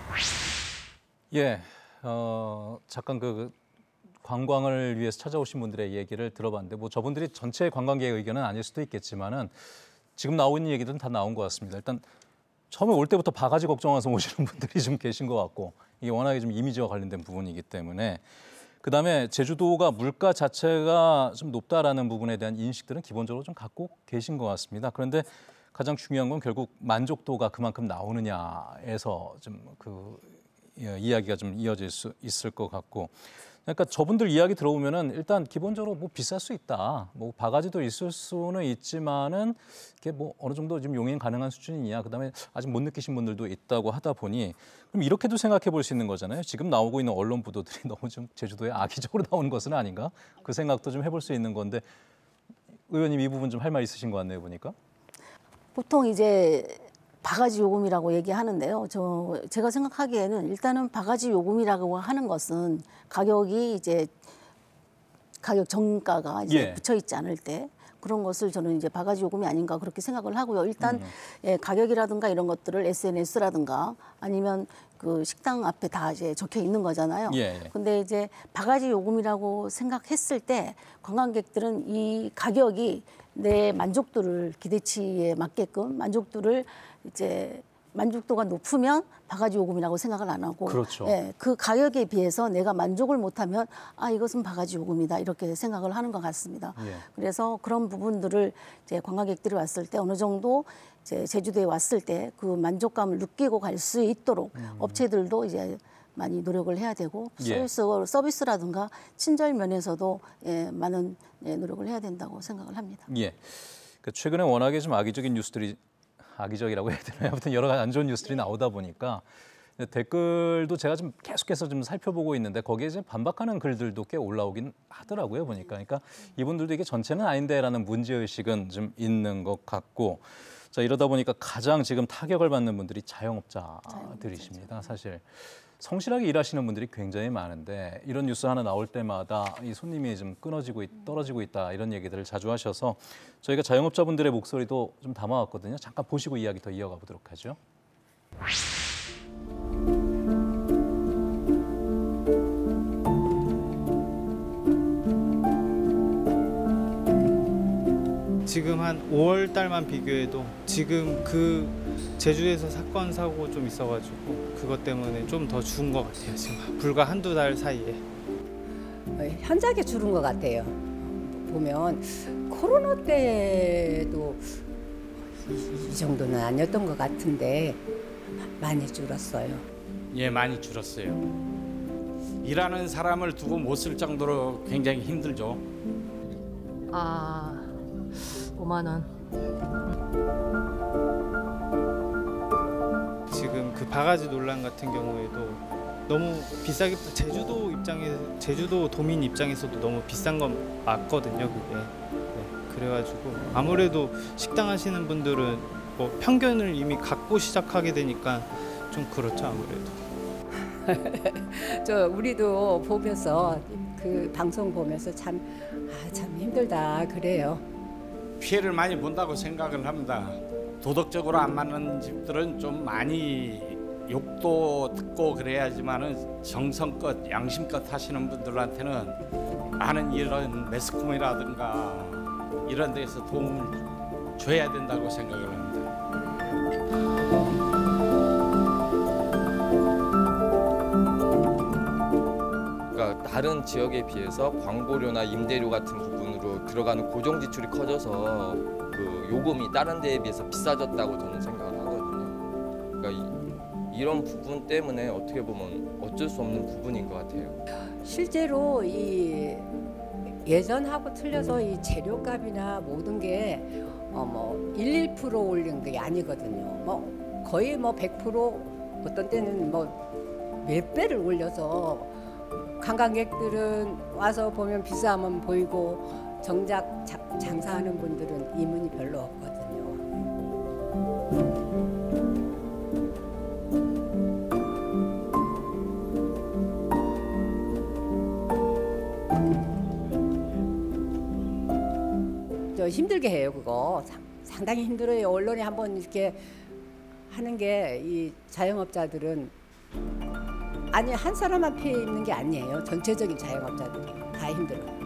예, 어, 잠깐 그 관광을 위해서 찾아오신 분들의 얘기를 들어봤는데 뭐 저분들이 전체 관광객의 의견은 아닐 수도 있겠지만은 지금 나오고 있는 얘기들은 다 나온 것 같습니다. 일단 처음에 올 때부터 바가지 걱정해서 오시는 분들이 좀 계신 것 같고 이게 워낙에 좀 이미지와 관련된 부분이기 때문에 그다음에 제주도가 물가 자체가 좀 높다라는 부분에 대한 인식들은 기본적으로 좀 갖고 계신 것 같습니다. 그런데 가장 중요한 건 결국 만족도가 그만큼 나오느냐에서 좀 그 이야기가 좀 이어질 수 있을 것 같고 그러니까 저분들 이야기 들어보면은 일단 기본적으로 뭐 비쌀 수 있다. 뭐 바가지도 있을 수는 있지만은 이게 뭐 어느 정도 좀 용인 가능한 수준이냐. 그다음에 아직 못 느끼신 분들도 있다고 하다 보니 그럼 이렇게도 생각해 볼 수 있는 거잖아요. 지금 나오고 있는 언론 보도들이 너무 좀 제주도에 악의적으로 나오는 것은 아닌가? 그 생각도 좀 해볼 수 있는 건데 의원님 이 부분 좀 할 말 있으신 것 같네요, 보니까. 보통 이제 바가지 요금이라고 얘기하는데요. 저 제가 생각하기에는 일단은 바가지 요금이라고 하는 것은 가격이 이제 가격 정가가 이제 예. 붙여 있지 않을 때 그런 것을 저는 이제 바가지 요금이 아닌가 그렇게 생각을 하고요. 일단 음. 예, 가격이라든가 이런 것들을 에스엔에스라든가 아니면 그 식당 앞에 다 이제 적혀 있는 거잖아요. 예, 예. 근데 이제 바가지 요금이라고 생각했을 때 관광객들은 이 가격이 내 만족도를 기대치에 맞게끔 만족도를 이제 만족도가 높으면 바가지 요금이라고 생각을 안 하고 그렇죠. 예, 그 가격에 비해서 내가 만족을 못하면 아 이것은 바가지 요금이다 이렇게 생각을 하는 것 같습니다. 예. 그래서 그런 부분들을 이제 관광객들이 왔을 때 어느 정도 이제 제주도에 왔을 때 그 만족감을 느끼고 갈 수 있도록 음. 업체들도 이제 많이 노력을 해야 되고 예. 서비스, 서비스라든가 친절 면에서도 예, 많은 예, 노력을 해야 된다고 생각을 합니다. 예. 그러니까 최근에 워낙에 좀 악의적인 뉴스들이 악의적이라고 해야 되나요? 아무튼 여러 가지 안 좋은 뉴스들이 나오다 보니까 댓글도 제가 좀 계속해서 좀 살펴보고 있는데 거기에 이제 반박하는 글들도 꽤 올라오긴 하더라고요, 보니까. 그러니까 이분들도 이게 전체는 아닌데라는 문제의식은 좀 있는 것 같고. 자, 이러다 보니까 가장 지금 타격을 받는 분들이 자영업자들이십니다, 사실. 성실하게 일하시는 분들이 굉장히 많은데 이런 뉴스 하나 나올 때마다 이 손님이 좀 끊어지고 있, 떨어지고 있다 이런 얘기들을 자주 하셔서 저희가 자영업자분들의 목소리도 좀 담아왔거든요. 잠깐 보시고 이야기 더 이어가 보도록 하죠. 지금 한 오월 달만 비교해도 지금 그 제주에서 사건 사고 좀 있어가지고 그것 때문에 좀 더 죽은 것 같아요. 지금 불과 한두 달 사이에. 현저하게 줄은 것 같아요. 보면 코로나 때도 이, 이 정도는 아니었던 것 같은데 많이 줄었어요. 예, 많이 줄었어요. 일하는 사람을 두고 못 쓸 정도로 굉장히 힘들죠. 아, 오만 원. 지금 그 바가지 논란 같은 경우에도 너무 비싸게 제주도 입장에 제주도 도민 입장에서도 너무 비싼 건 맞거든요, 그게. 네, 그래가지고 아무래도 식당 하시는 분들은 뭐 편견을 이미 갖고 시작하게 되니까 좀 그렇죠, 아무래도. 저 우리도 보면서 그 방송 보면서 참 아, 참 힘들다 그래요. 피해를 많이 본다고 생각을 합니다. 도덕적으로 안 맞는 집들은 좀 많이 욕도 듣고 그래야지만은 정성껏 양심껏 하시는 분들한테는 많은 이런 매스컴이라든가 이런 데서 도움을 줘야 된다고 생각을 합니다. 그러니까 다른 지역에 비해서 광고료나 임대료 같은 부분으로 들어가는 고정 지출이 커져서 그 요금이 다른 데에 비해서 비싸졌다고 저는 생각을 하거든요. 그러니까 이, 이런 부분 때문에 어떻게 보면 어쩔 수 없는 부분인 것 같아요. 실제로 이 예전하고 틀려서 이 재료값이나 모든 게 어 뭐 일, 이 퍼센트 올린 게 아니거든요. 뭐 거의 뭐 백 퍼센트 어떤 때는 뭐 몇 배를 올려서 관광객들은 와서 보면 비싸면 보이고 정작 자, 장사하는 분들은 이문이 별로 없거든요. 저 힘들게 해요, 그거. 상당히 힘들어요. 언론에 한번 이렇게 하는 게 이 자영업자들은 아니 한 사람만 피해 있는 게 아니에요. 전체적인 자영업자들이 다 힘들어요.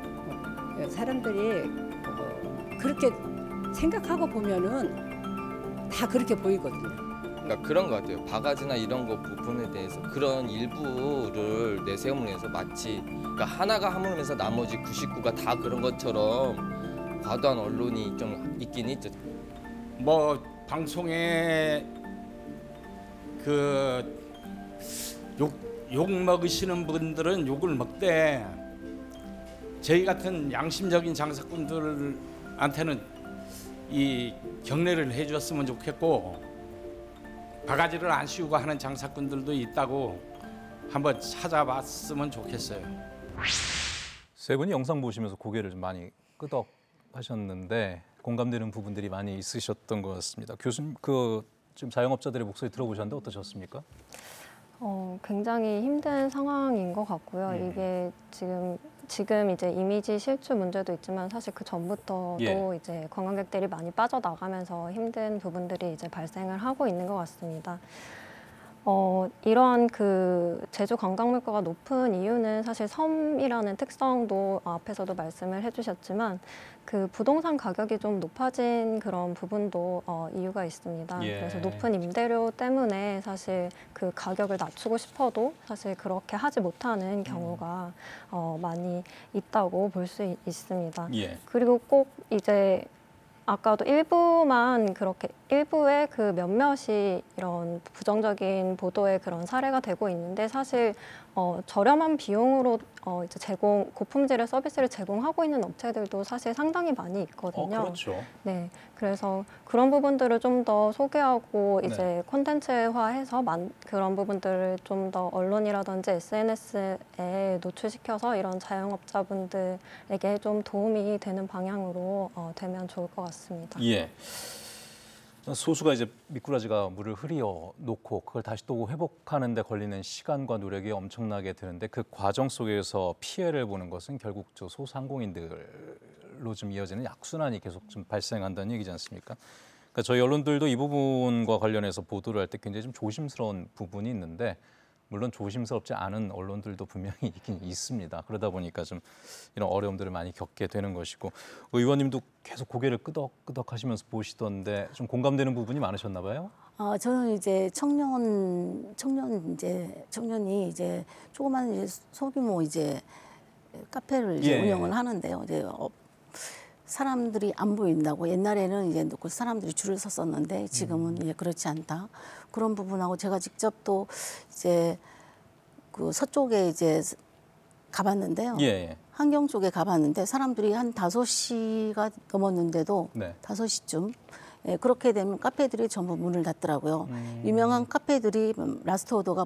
사람들이 그렇게 생각하고 보면은 다 그렇게 보이거든요. 그러니까 그런 것 같아요. 바가지나 이런 거 부분에 대해서 그런 일부를 내세움으로 마치 그러니까 하나가 하물면서 나머지 구십구가 다 그런 것처럼 과도한 언론이 좀 있긴 있죠. 뭐 방송에 그 욕, 욕 먹으시는 분들은 욕을 먹되 저희 같은 양심적인 장사꾼들한테는 이 경례를 해줬으면 좋겠고 바가지를 안 씌우고 하는 장사꾼들도 있다고 한번 찾아봤으면 좋겠어요. 세 분이 영상 보시면서 고개를 좀 많이 끄덕하셨는데 공감되는 부분들이 많이 있으셨던 것 같습니다. 교수님, 그 지금 자영업자들의 목소리 들어보셨는데 어떠셨습니까? 어, 굉장히 힘든 상황인 것 같고요. 음. 이게 지금 지금 이제 이미지 실추 문제도 있지만 사실 그 전부터도 예. 이제 관광객들이 많이 빠져나가면서 힘든 부분들이 이제 발생을 하고 있는 것 같습니다. 어, 이러한 그 제주 관광 물가가 높은 이유는 사실 섬이라는 특성도 앞에서도 말씀을 해주셨지만 그 부동산 가격이 좀 높아진 그런 부분도 어, 이유가 있습니다. 예. 그래서 높은 임대료 때문에 사실 그 가격을 낮추고 싶어도 사실 그렇게 하지 못하는 경우가 음. 어, 많이 있다고 볼 수 있습니다. 예. 그리고 꼭 이제 아까도 일부만 그렇게 일부의 그 몇몇이 이런 부정적인 보도의 그런 사례가 되고 있는데 사실 어, 저렴한 비용으로 어, 이제 제공 고품질의 서비스를 제공하고 있는 업체들도 사실 상당히 많이 있거든요. 어, 그렇죠. 네, 그래서 그런 부분들을 좀 더 소개하고 이제 네. 콘텐츠화해서 만, 그런 부분들을 좀 더 언론이라든지 에스엔에스에 노출시켜서 이런 자영업자분들에게 좀 도움이 되는 방향으로 어, 되면 좋을 것 같습니다. 예. 소수가 이제 미꾸라지가 물을 흐리어 놓고 그걸 다시 또 회복하는 데 걸리는 시간과 노력이 엄청나게 드는데 그 과정 속에서 피해를 보는 것은 결국 저 소상공인들로 좀 이어지는 악순환이 계속 좀 발생한다는 얘기지 않습니까? 그러니까 저희 언론들도 이 부분과 관련해서 보도를 할 때 굉장히 좀 조심스러운 부분이 있는데 물론 조심스럽지 않은 언론들도 분명히 있긴 있습니다. 그러다 보니까 좀 이런 어려움들을 많이 겪게 되는 것이고 의원님도 계속 고개를 끄덕끄덕 하시면서 보시던데 좀 공감되는 부분이 많으셨나 봐요? 아, 저는 이제 청년 청년 이제 청년이 이제 조그만 이제 소규모 이제 카페를 이제 예. 운영을 하는데요. 이제 어, 사람들이 안 보인다고 옛날에는 이제 그 사람들이 줄을 섰었는데 지금은 음. 이제 그렇지 않다. 그런 부분하고 제가 직접 또 이제 그 서쪽에 이제 가봤는데요. 예. 한경 쪽에 가봤는데 사람들이 한 다섯 시가 넘었는데도 네. 다섯 시쯤 예, 그렇게 되면 카페들이 전부 문을 닫더라고요. 음. 유명한 카페들이 라스트 오더가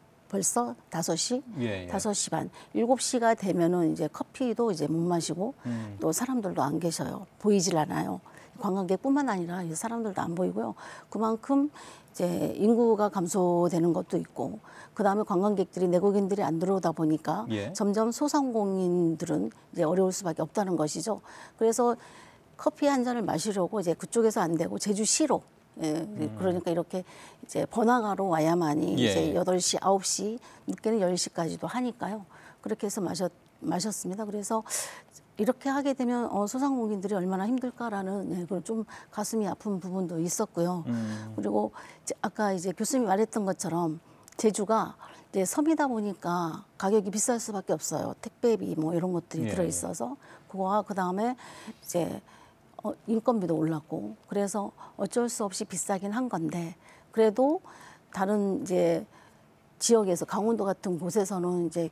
벌써 다섯 시, 예, 예. 다섯 시 반, 일곱 시가 되면은 이제 커피도 이제 못 마시고 음. 또 사람들도 안 계셔요. 보이질 않아요. 관광객뿐만 아니라 사람들도 안 보이고요. 그만큼 이제 인구가 감소되는 것도 있고, 그 다음에 관광객들이 내국인들이 안 들어오다 보니까 예. 점점 소상공인들은 이제 어려울 수밖에 없다는 것이죠. 그래서 커피 한 잔을 마시려고 이제 그쪽에서 안 되고 제주시로 예, 음. 그러니까 이렇게 이제 번화가로 와야만이 예. 이제 여덟 시, 아홉 시, 늦게는 열 시까지도 하니까요. 그렇게 해서 마셨, 마셨습니다. 그래서 이렇게 하게 되면 어, 소상공인들이 얼마나 힘들까라는 예, 그런 좀 가슴이 아픈 부분도 있었고요. 음. 그리고 이제 아까 이제 교수님이 말했던 것처럼 제주가 이제 섬이다 보니까 가격이 비쌀 수밖에 없어요. 택배비 뭐 이런 것들이 예. 들어 있어서 그거와 그 다음에 이제 어, 인건비도 올랐고 그래서 어쩔 수 없이 비싸긴 한 건데 그래도 다른 이제 지역에서 강원도 같은 곳에서는 이제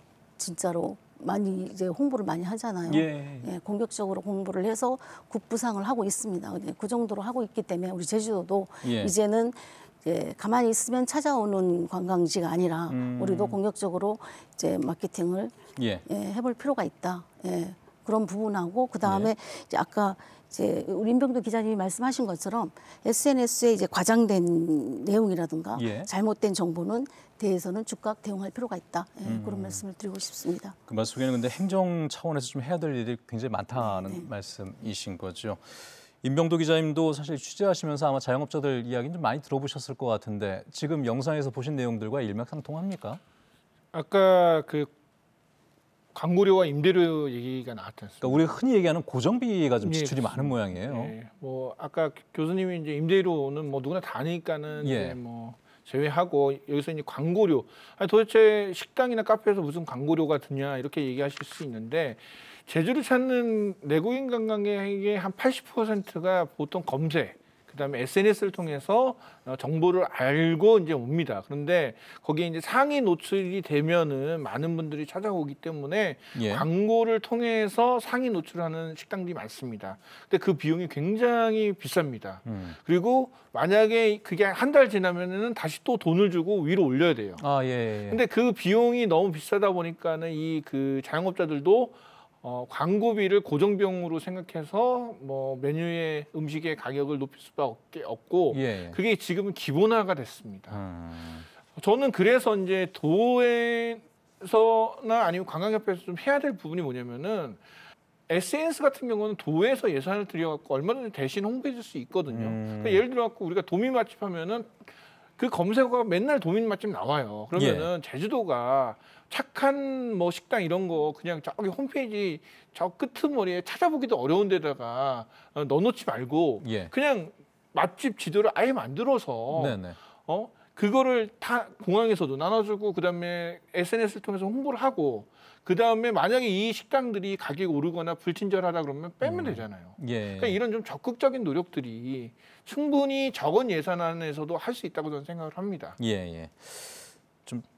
진짜로 많이 이제 홍보를 많이 하잖아요. 예. 예, 공격적으로 홍보를 해서 국부상을 하고 있습니다. 그 정도로 하고 있기 때문에 우리 제주도도 예. 이제는 이제 가만히 있으면 찾아오는 관광지가 아니라 음. 우리도 공격적으로 이제 마케팅을 예. 예, 해볼 필요가 있다. 예, 그런 부분하고 그 다음에 예. 이제 아까 이제 우리 임병도 기자님이 말씀하신 것처럼 에스엔에스에 이제 과장된 내용이라든가 예. 잘못된 정보는 대해서는 즉각 대응할 필요가 있다. 예, 음. 그런 말씀을 드리고 싶습니다. 그 말씀에는 근데 행정 차원에서 좀 해야 될 일이 굉장히 많다는 네. 말씀이신 거죠. 임병도 기자님도 사실 취재하시면서 아마 자영업자들 이야기는 좀 많이 들어보셨을 것 같은데 지금 영상에서 보신 내용들과 일맥상통합니까? 아까 그 광고료와 임대료 얘기가 나왔지 않습니까? 그러니까 우리가 흔히 얘기하는 고정비가 좀 예, 지출이 그렇습니다. 많은 모양이에요. 예, 뭐 아까 교수님이 이제 임대료는 뭐 누구나 다 아니까는 예. 이제 뭐 제외하고 여기서 이제 광고료. 아니 도대체 식당이나 카페에서 무슨 광고료가 드냐 이렇게 얘기하실 수 있는데 제주를 찾는 내국인 관광객의 한 팔십 퍼센트가 보통 검색, 그다음에 에스엔에스를 통해서 정보를 알고 이제 옵니다. 그런데 거기에 이제 상위 노출이 되면은 많은 분들이 찾아오기 때문에 예. 광고를 통해서 상위 노출하는 식당들이 많습니다. 근데 그 비용이 굉장히 비쌉니다. 음. 그리고 만약에 그게 한 달 지나면은 다시 또 돈을 주고 위로 올려야 돼요. 아 예. 예. 근데 그 비용이 너무 비싸다 보니까는 이 그 자영업자들도 어, 광고비를 고정비용으로 생각해서 뭐 메뉴의 음식의 가격을 높일 수밖에 없고 예. 그게 지금은 기본화가 됐습니다. 음. 저는 그래서 이제 도에서나 아니면 관광협회에서 좀 해야 될 부분이 뭐냐면은 에스엔에스 같은 경우는 도에서 예산을 들여갖고 얼마든지 대신 홍보해 줄 수 있거든요. 음. 그러니까 예를 들어갖고 우리가 도민 맛집 하면은 그 검색어가 맨날 도민 맛집 나와요. 그러면은 예. 제주도가 착한 뭐 식당 이런 거 그냥 저기 홈페이지 저 끄트머리에 찾아보기도 어려운 데다가 넣어놓지 말고 예. 그냥 맛집 지도를 아예 만들어서 네네. 어 그거를 다 공항에서도 나눠주고 그다음에 에스엔에스를 통해서 홍보를 하고 그다음에 만약에 이 식당들이 가격이 오르거나 불친절하다 그러면 빼면 음. 되잖아요. 예. 그러니까 이런 좀 적극적인 노력들이 충분히 적은 예산 안에서도 할 수 있다고 저는 생각을 합니다. 예, 예. 좀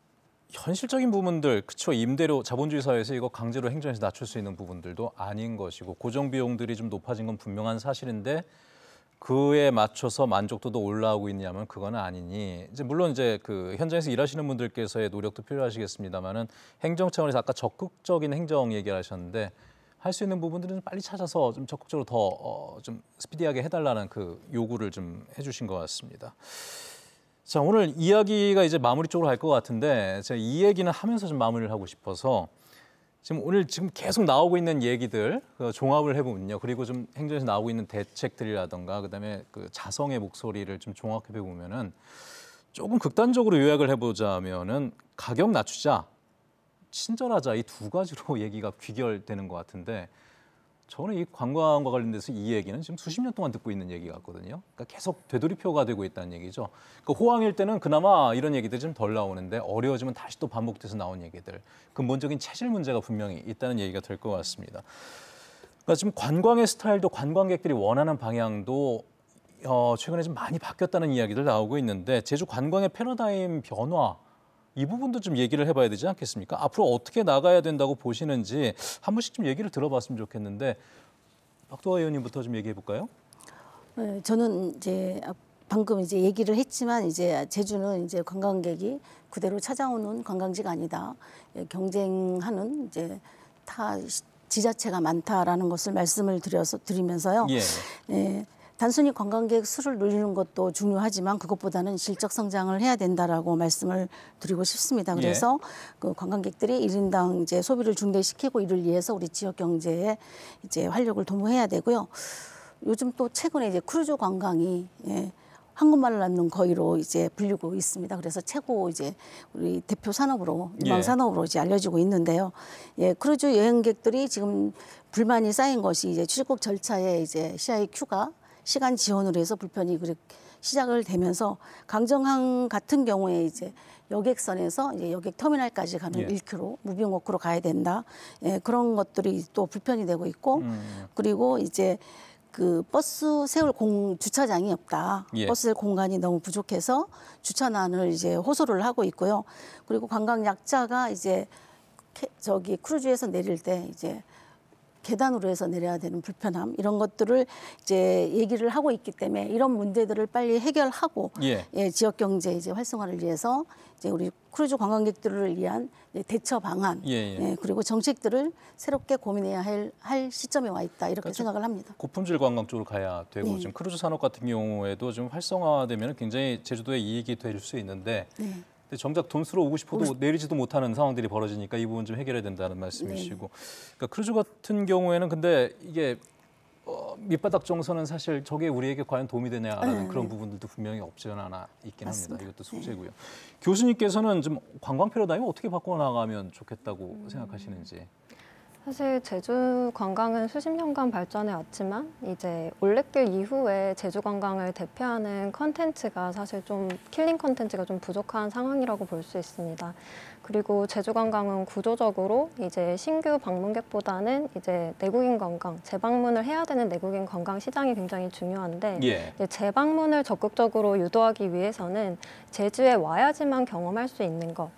현실적인 부분들, 그쵸, 임대료, 자본주의 사회에서 이거 강제로 행정해서 낮출 수 있는 부분들도 아닌 것이고 고정 비용들이 좀 높아진 건 분명한 사실인데 그에 맞춰서 만족도도 올라오고 있냐면 그건 아니니 이제 물론 이제 그 현장에서 일하시는 분들께서의 노력도 필요하시겠습니다만은 행정 차원에서 아까 적극적인 행정 얘기를 하셨는데 할 수 있는 부분들은 빨리 찾아서 좀 적극적으로 더 좀 어 스피디하게 해달라는 그 요구를 좀 해주신 것 같습니다. 자, 오늘 이야기가 이제 마무리 쪽으로 갈 것 같은데 제가 이 얘기는 하면서 좀 마무리를 하고 싶어서 지금 오늘 지금 계속 나오고 있는 얘기들 그 종합을 해보면요. 그리고 좀 행정에서 나오고 있는 대책들이라던가 그다음에 그 자성의 목소리를 좀 종합해 보면은 조금 극단적으로 요약을 해보자면은 가격 낮추자, 친절하자 이 두 가지로 얘기가 귀결되는 것 같은데 저는 이 관광과 관련돼서 이 얘기는 지금 수십 년 동안 듣고 있는 얘기 같거든요. 그러니까 계속 되돌이표가 되고 있다는 얘기죠. 그러니까 호황일 때는 그나마 이런 얘기들이 좀 덜 나오는데 어려워지면 다시 또 반복돼서 나온 얘기들. 근본적인 체질 문제가 분명히 있다는 얘기가 될 것 같습니다. 그러니까 지금 관광의 스타일도 관광객들이 원하는 방향도 어, 최근에 좀 많이 바뀌었다는 이야기들 나오고 있는데 제주 관광의 패러다임 변화 이 부분도 좀 얘기를 해봐야 되지 않겠습니까? 앞으로 어떻게 나가야 된다고 보시는지 한 번씩 좀 얘기를 들어봤으면 좋겠는데 박도화 의원님부터 좀 얘기해 볼까요? 네, 저는 이제 방금 이제 얘기를 했지만 이제 제주는 이제 관광객이 그대로 찾아오는 관광지가 아니다. 경쟁하는 이제 타 지자체가 많다라는 것을 말씀을 드려서 드리면서요. 예. 네, 단순히 관광객 수를 늘리는 것도 중요하지만 그것보다는 실적 성장을 해야 된다라고 말씀을 드리고 싶습니다. 그래서 예. 그 관광객들이 일 인당 이제 소비를 증대시키고 이를 위해서 우리 지역 경제에 이제 활력을 도모해야 되고요. 요즘 또 최근에 이제 크루즈 관광이 예, 황금알을 낳는 거위로 이제 불리고 있습니다. 그래서 최고 이제 우리 대표 산업으로 유망 산업으로 이제 알려지고 있는데요. 예, 크루즈 여행객들이 지금 불만이 쌓인 것이 이제 출국 절차에 이제 씨아이큐가 시간 지연으로 해서 불편이 그렇게 시작을 되면서 강정항 같은 경우에 이제 여객선에서 이제 여객 터미널까지 가는 예. 일 킬로미터 무빙워크로 가야 된다. 예, 그런 것들이 또 불편이 되고 있고 음. 그리고 이제 그 버스 세울 공 주차장이 없다. 예. 버스 공간이 너무 부족해서 주차난을 이제 호소를 하고 있고요. 그리고 관광 약자가 이제 저기 크루즈에서 내릴 때 이제 계단으로 해서 내려야 되는 불편함 이런 것들을 이제 얘기를 하고 있기 때문에 이런 문제들을 빨리 해결하고 예. 예, 지역 경제 이제 활성화를 위해서 이제 우리 크루즈 관광객들을 위한 대처 방안 예, 예. 예, 그리고 정책들을 새롭게 고민해야 할, 할 시점에 와 있다 이렇게 그러니까 생각을 합니다. 고품질 관광 쪽으로 가야 되고 네. 지금 크루즈 산업 같은 경우에도 좀 활성화되면 굉장히 제주도에 이익이 될 수 있는데. 네. 근데 정작 돈 쓰러 오고 싶어도 내리지도 못하는 상황들이 벌어지니까 이 부분 좀 해결해야 된다는 말씀이시고, 네. 그러니까 크루즈 같은 경우에는 근데 이게 어, 밑바닥 정서는 사실 저게 우리에게 과연 도움이 되냐라는 네. 그런 부분들도 분명히 없지 않아 있긴 맞습니다. 합니다. 이것도 숙제고요. 네. 교수님께서는 좀 관광 패러다임 어떻게 바꿔 나가면 좋겠다고 음. 생각하시는지. 사실 제주 관광은 수십 년간 발전해 왔지만 이제 올레길 이후에 제주 관광을 대표하는 컨텐츠가 사실 좀 킬링 컨텐츠가 좀 부족한 상황이라고 볼 수 있습니다. 그리고 제주 관광은 구조적으로 이제 신규 방문객보다는 이제 내국인 관광, 재방문을 해야 되는 내국인 관광 시장이 굉장히 중요한데 예. 이제 재방문을 적극적으로 유도하기 위해서는 제주에 와야지만 경험할 수 있는 것.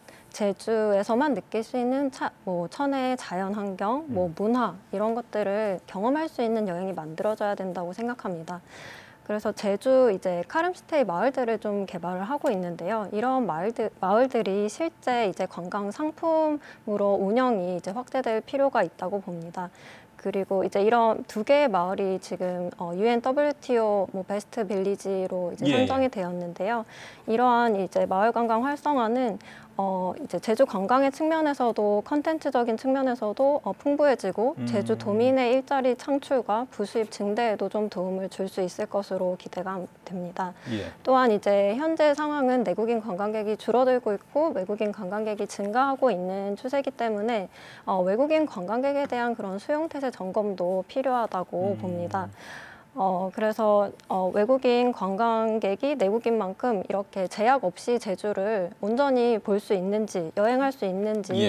제주에서만 느낄 수 있는 차, 뭐 천혜의 자연 환경, 뭐 문화 이런 것들을 경험할 수 있는 여행이 만들어져야 된다고 생각합니다. 그래서 제주 이제 카름스테이 마을들을 좀 개발을 하고 있는데요. 이런 마을들, 마을들이 실제 이제 관광 상품으로 운영이 이제 확대될 필요가 있다고 봅니다. 그리고 이제 이런 두 개의 마을이 지금 유엔 더블유티오 뭐 베스트 빌리지로 이제 선정이 예. 되었는데요. 이러한 이제 마을 관광 활성화는 어 이제 제주 관광의 측면에서도 컨텐츠적인 측면에서도 어 풍부해지고 음. 제주 도민의 일자리 창출과 부수입 증대에도 좀 도움을 줄 수 있을 것으로 기대가 됩니다. 예. 또한 이제 현재 상황은 내국인 관광객이 줄어들고 있고 외국인 관광객이 증가하고 있는 추세이기 때문에 어 외국인 관광객에 대한 그런 수용 태세 점검도 필요하다고 음. 봅니다. 어, 그래서 어, 외국인 관광객이 내국인만큼 이렇게 제약 없이 제주를 온전히 볼 수 있는지, 여행할 수 있는지 예.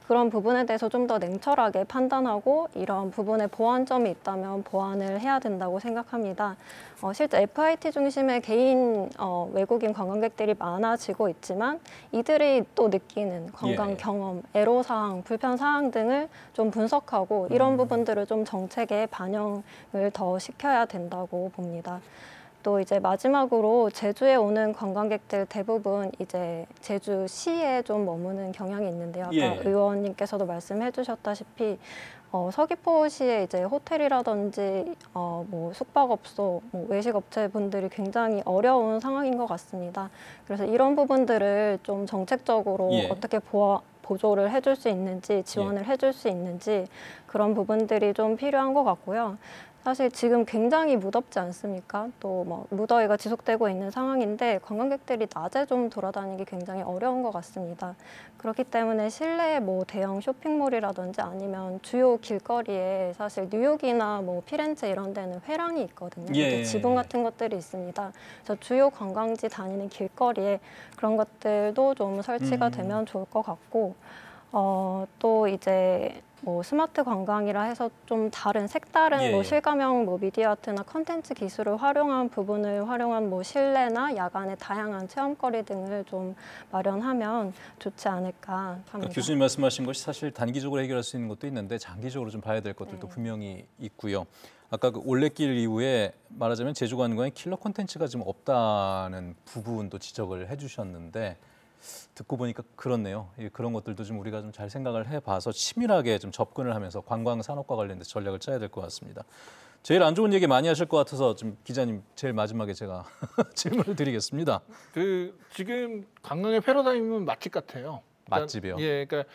그런 부분에 대해서 좀 더 냉철하게 판단하고 이런 부분에 보완점이 있다면 보완을 해야 된다고 생각합니다. 어, 실제 에프아이티 중심의 개인 어, 외국인 관광객들이 많아지고 있지만 이들이 또 느끼는 관광 예. 경험, 애로사항, 불편사항 등을 좀 분석하고 이런 음. 부분들을 좀 정책에 반영을 더 시켜야 된다고 봅니다. 또 이제 마지막으로 제주에 오는 관광객들 대부분 이제 제주시에 좀 머무는 경향이 있는데요. 아까 예. 의원님께서도 말씀해 주셨다시피 어, 서귀포시에 이제 호텔이라든지 어, 뭐 숙박업소, 뭐 외식업체 분들이 굉장히 어려운 상황인 것 같습니다. 그래서 이런 부분들을 좀 정책적으로 예. 어떻게 보아 보조를 해줄 수 있는지 지원을 예. 해줄 수 있는지 그런 부분들이 좀 필요한 것 같고요. 사실 지금 굉장히 무덥지 않습니까? 또 뭐 무더위가 지속되고 있는 상황인데 관광객들이 낮에 좀 돌아다니기 굉장히 어려운 것 같습니다. 그렇기 때문에 실내 뭐 대형 쇼핑몰이라든지 아니면 주요 길거리에 사실 뉴욕이나 뭐 피렌체 이런 데는 회랑이 있거든요. 예. 이렇게 지붕 같은 것들이 있습니다. 그래서 주요 관광지 다니는 길거리에 그런 것들도 좀 설치가 음. 되면 좋을 것 같고 어, 또 이제 뭐 스마트 관광이라 해서 좀 다른 색다른 예, 뭐 예. 실감형 뭐 미디어 아트나 컨텐츠 기술을 활용한 부분을 활용한 뭐 실내나 야간의 다양한 체험거리 등을 좀 마련하면 좋지 않을까 합니다. 그러니까 교수님 말씀하신 것이 사실 단기적으로 해결할 수 있는 것도 있는데 장기적으로 좀 봐야 될 것들도 네. 분명히 있고요. 아까 그 올레길 이후에 말하자면 제주관광에 킬러 콘텐츠가 좀 없다는 부분도 지적을 해주셨는데 듣고 보니까 그렇네요. 그런 것들도 좀 우리가 좀 잘 생각을 해봐서 치밀하게 좀 접근을 하면서 관광 산업과 관련돼서 전략을 짜야 될 것 같습니다. 제일 안 좋은 얘기 많이 하실 것 같아서 좀 기자님 제일 마지막에 제가 질문을 드리겠습니다. 그 지금 관광의 패러다임은 맛집 같아요. 일단, 맛집이요? 예, 그러니까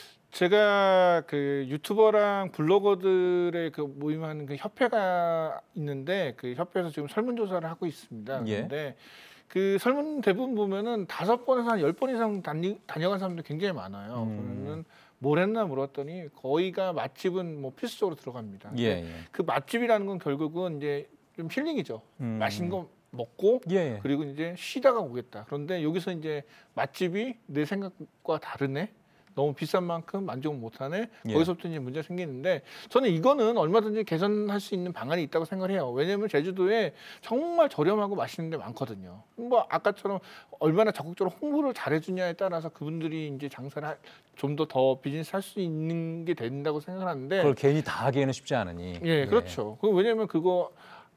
제가 그 유튜버랑 블로거들의 그 모임하는 그 협회가 있는데 그 협회에서 지금 설문조사를 하고 있습니다. 예. 그런데 그 설문 대부분 보면은 다섯 번에서 한 열 번 이상 다니, 다녀간 사람들 굉장히 많아요. 음. 그러면 뭘 했나 물었더니 거의가 맛집은 뭐 필수적으로 들어갑니다. 예, 근데 예. 그 맛집이라는 건 결국은 이제 좀 힐링이죠. 음. 맛있는 거 먹고 예, 예. 그리고 이제 쉬다가 오겠다. 그런데 여기서 이제 맛집이 내 생각과 다르네. 너무 비싼 만큼 만족을 못하네. 예. 거기서부터 이제 문제가 생기는데 저는 이거는 얼마든지 개선할 수 있는 방안이 있다고 생각을 해요. 왜냐하면 제주도에 정말 저렴하고 맛있는 데 많거든요. 뭐 아까처럼 얼마나 적극적으로 홍보를 잘해주냐에 따라서 그분들이 이제 장사를 좀 더 더 비즈니스 할 수 있는 게 된다고 생각하는데 그걸 괜히 다 하기에는 쉽지 않으니. 예, 그렇죠. 그 왜냐하면 그거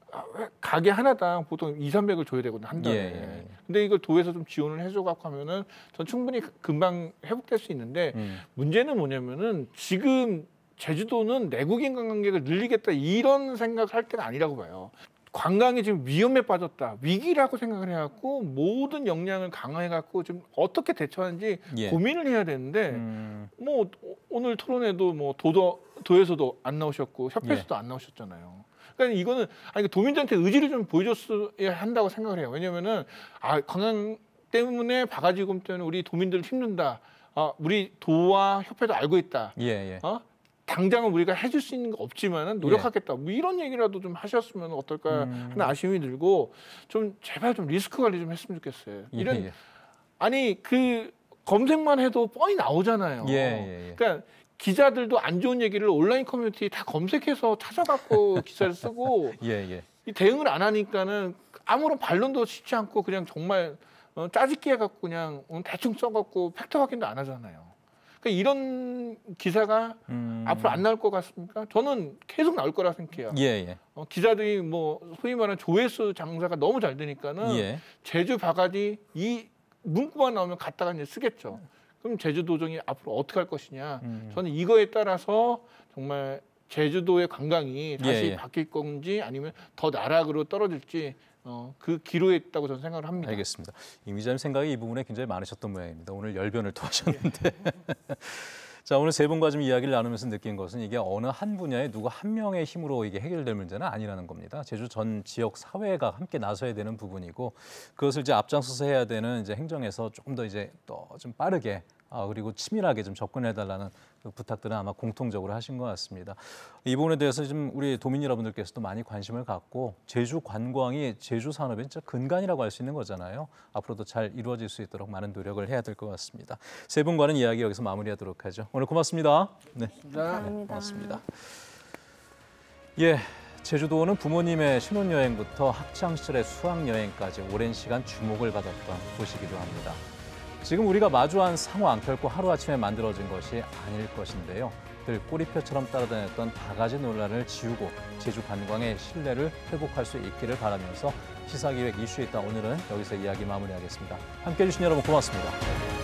가게 하나당 보통 이삼백을 줘야 되거든요, 한 달에. 예, 예. 근데 이걸 도에서 좀 지원을 해줘 갖고 하면은 전 충분히 금방 회복될 수 있는데 음. 문제는 뭐냐면은 지금 제주도는 내국인 관광객을 늘리겠다 이런 생각을 할 때가 아니라고 봐요. 관광이 지금 위험에 빠졌다, 위기라고 생각을 해갖고 모든 역량을 강화해갖고 좀 어떻게 대처하는지 예. 고민을 해야 되는데 음. 뭐 오늘 토론에도 뭐 도도 도에서도 안 나오셨고 협회에서도 안 나오셨잖아요. 그러니까 이거는 아니 도민들한테 의지를 좀 보여줬어야 한다고 생각을 해요. 왜냐면은 아 관광 때문에 바가지금 때문에 우리 도민들 힘든다. 아 우리 도와 협회도 알고 있다. 예, 예. 어? 당장은 우리가 해줄 수 있는 거 없지만은 노력하겠다. 뭐 이런 얘기라도 좀 하셨으면 어떨까 음. 하는 아쉬움이 들고 좀 제발 좀 리스크 관리 좀 했으면 좋겠어요. 이런 예, 예. 아니 그 검색만 해도 뻔히 나오잖아요. 예, 예, 예. 그러니까 기자들도 안 좋은 얘기를 온라인 커뮤니티 다 검색해서 찾아갖고 기사를 쓰고 예, 예. 이 대응을 안 하니까는 아무런 반론도 쉽지 않고 그냥 정말 어, 짜집기 해갖고 그냥 어, 대충 써갖고 팩트 확인도 안 하잖아요. 그러니까 이런 기사가 음. 앞으로 안 나올 것 같습니까? 저는 계속 나올 거라 생각해요. 예, 예. 어, 기자들이 뭐 소위 말하는 조회수 장사가 너무 잘 되니까는 예. 제주 바가지 이 문구만 나오면 갖다가 이제 쓰겠죠. 그럼 제주도정이 앞으로 어떻게 할 것이냐. 음. 저는 이거에 따라서 정말 제주도의 관광이 다시 예, 예. 바뀔 건지 아니면 더 나락으로 떨어질지 어, 그 기로에 있다고 저는 생각을 합니다. 알겠습니다. 임 기자님 생각이 이 부분에 굉장히 많으셨던 모양입니다. 오늘 열변을 토하셨는데. 자, 오늘 세 분과 좀 이야기를 나누면서 느낀 것은 이게 어느 한 분야에 누구 한 명의 힘으로 이게 해결될 문제는 아니라는 겁니다. 제주 전 지역 사회가 함께 나서야 되는 부분이고 그것을 이제 앞장서서 해야 되는 이제 행정에서 조금 더 이제 또 좀 빠르게 아, 그리고 치밀하게 좀 접근해달라는 그 부탁들은 아마 공통적으로 하신 것 같습니다. 이 부분에 대해서 좀 우리 도민 여러분들께서도 많이 관심을 갖고 제주 관광이 제주 산업의 진짜 근간이라고 할 수 있는 거잖아요. 앞으로도 잘 이루어질 수 있도록 많은 노력을 해야 될 것 같습니다. 세 분과는 이야기 여기서 마무리하도록 하죠. 오늘 고맙습니다. 네, 감사합니다. 고맙습니다. 예. 제주도는 부모님의 신혼여행부터 학창시절의 수학여행까지 오랜 시간 주목을 받았던 곳이기도 합니다. 지금 우리가 마주한 상황 결코 하루아침에 만들어진 것이 아닐 것인데요. 늘 꼬리표처럼 따라다녔던 바가지 논란을 지우고 제주 관광의 신뢰를 회복할 수 있기를 바라면서 시사기획 이슈에 있다 오늘은 여기서 이야기 마무리하겠습니다. 함께해 주신 여러분 고맙습니다.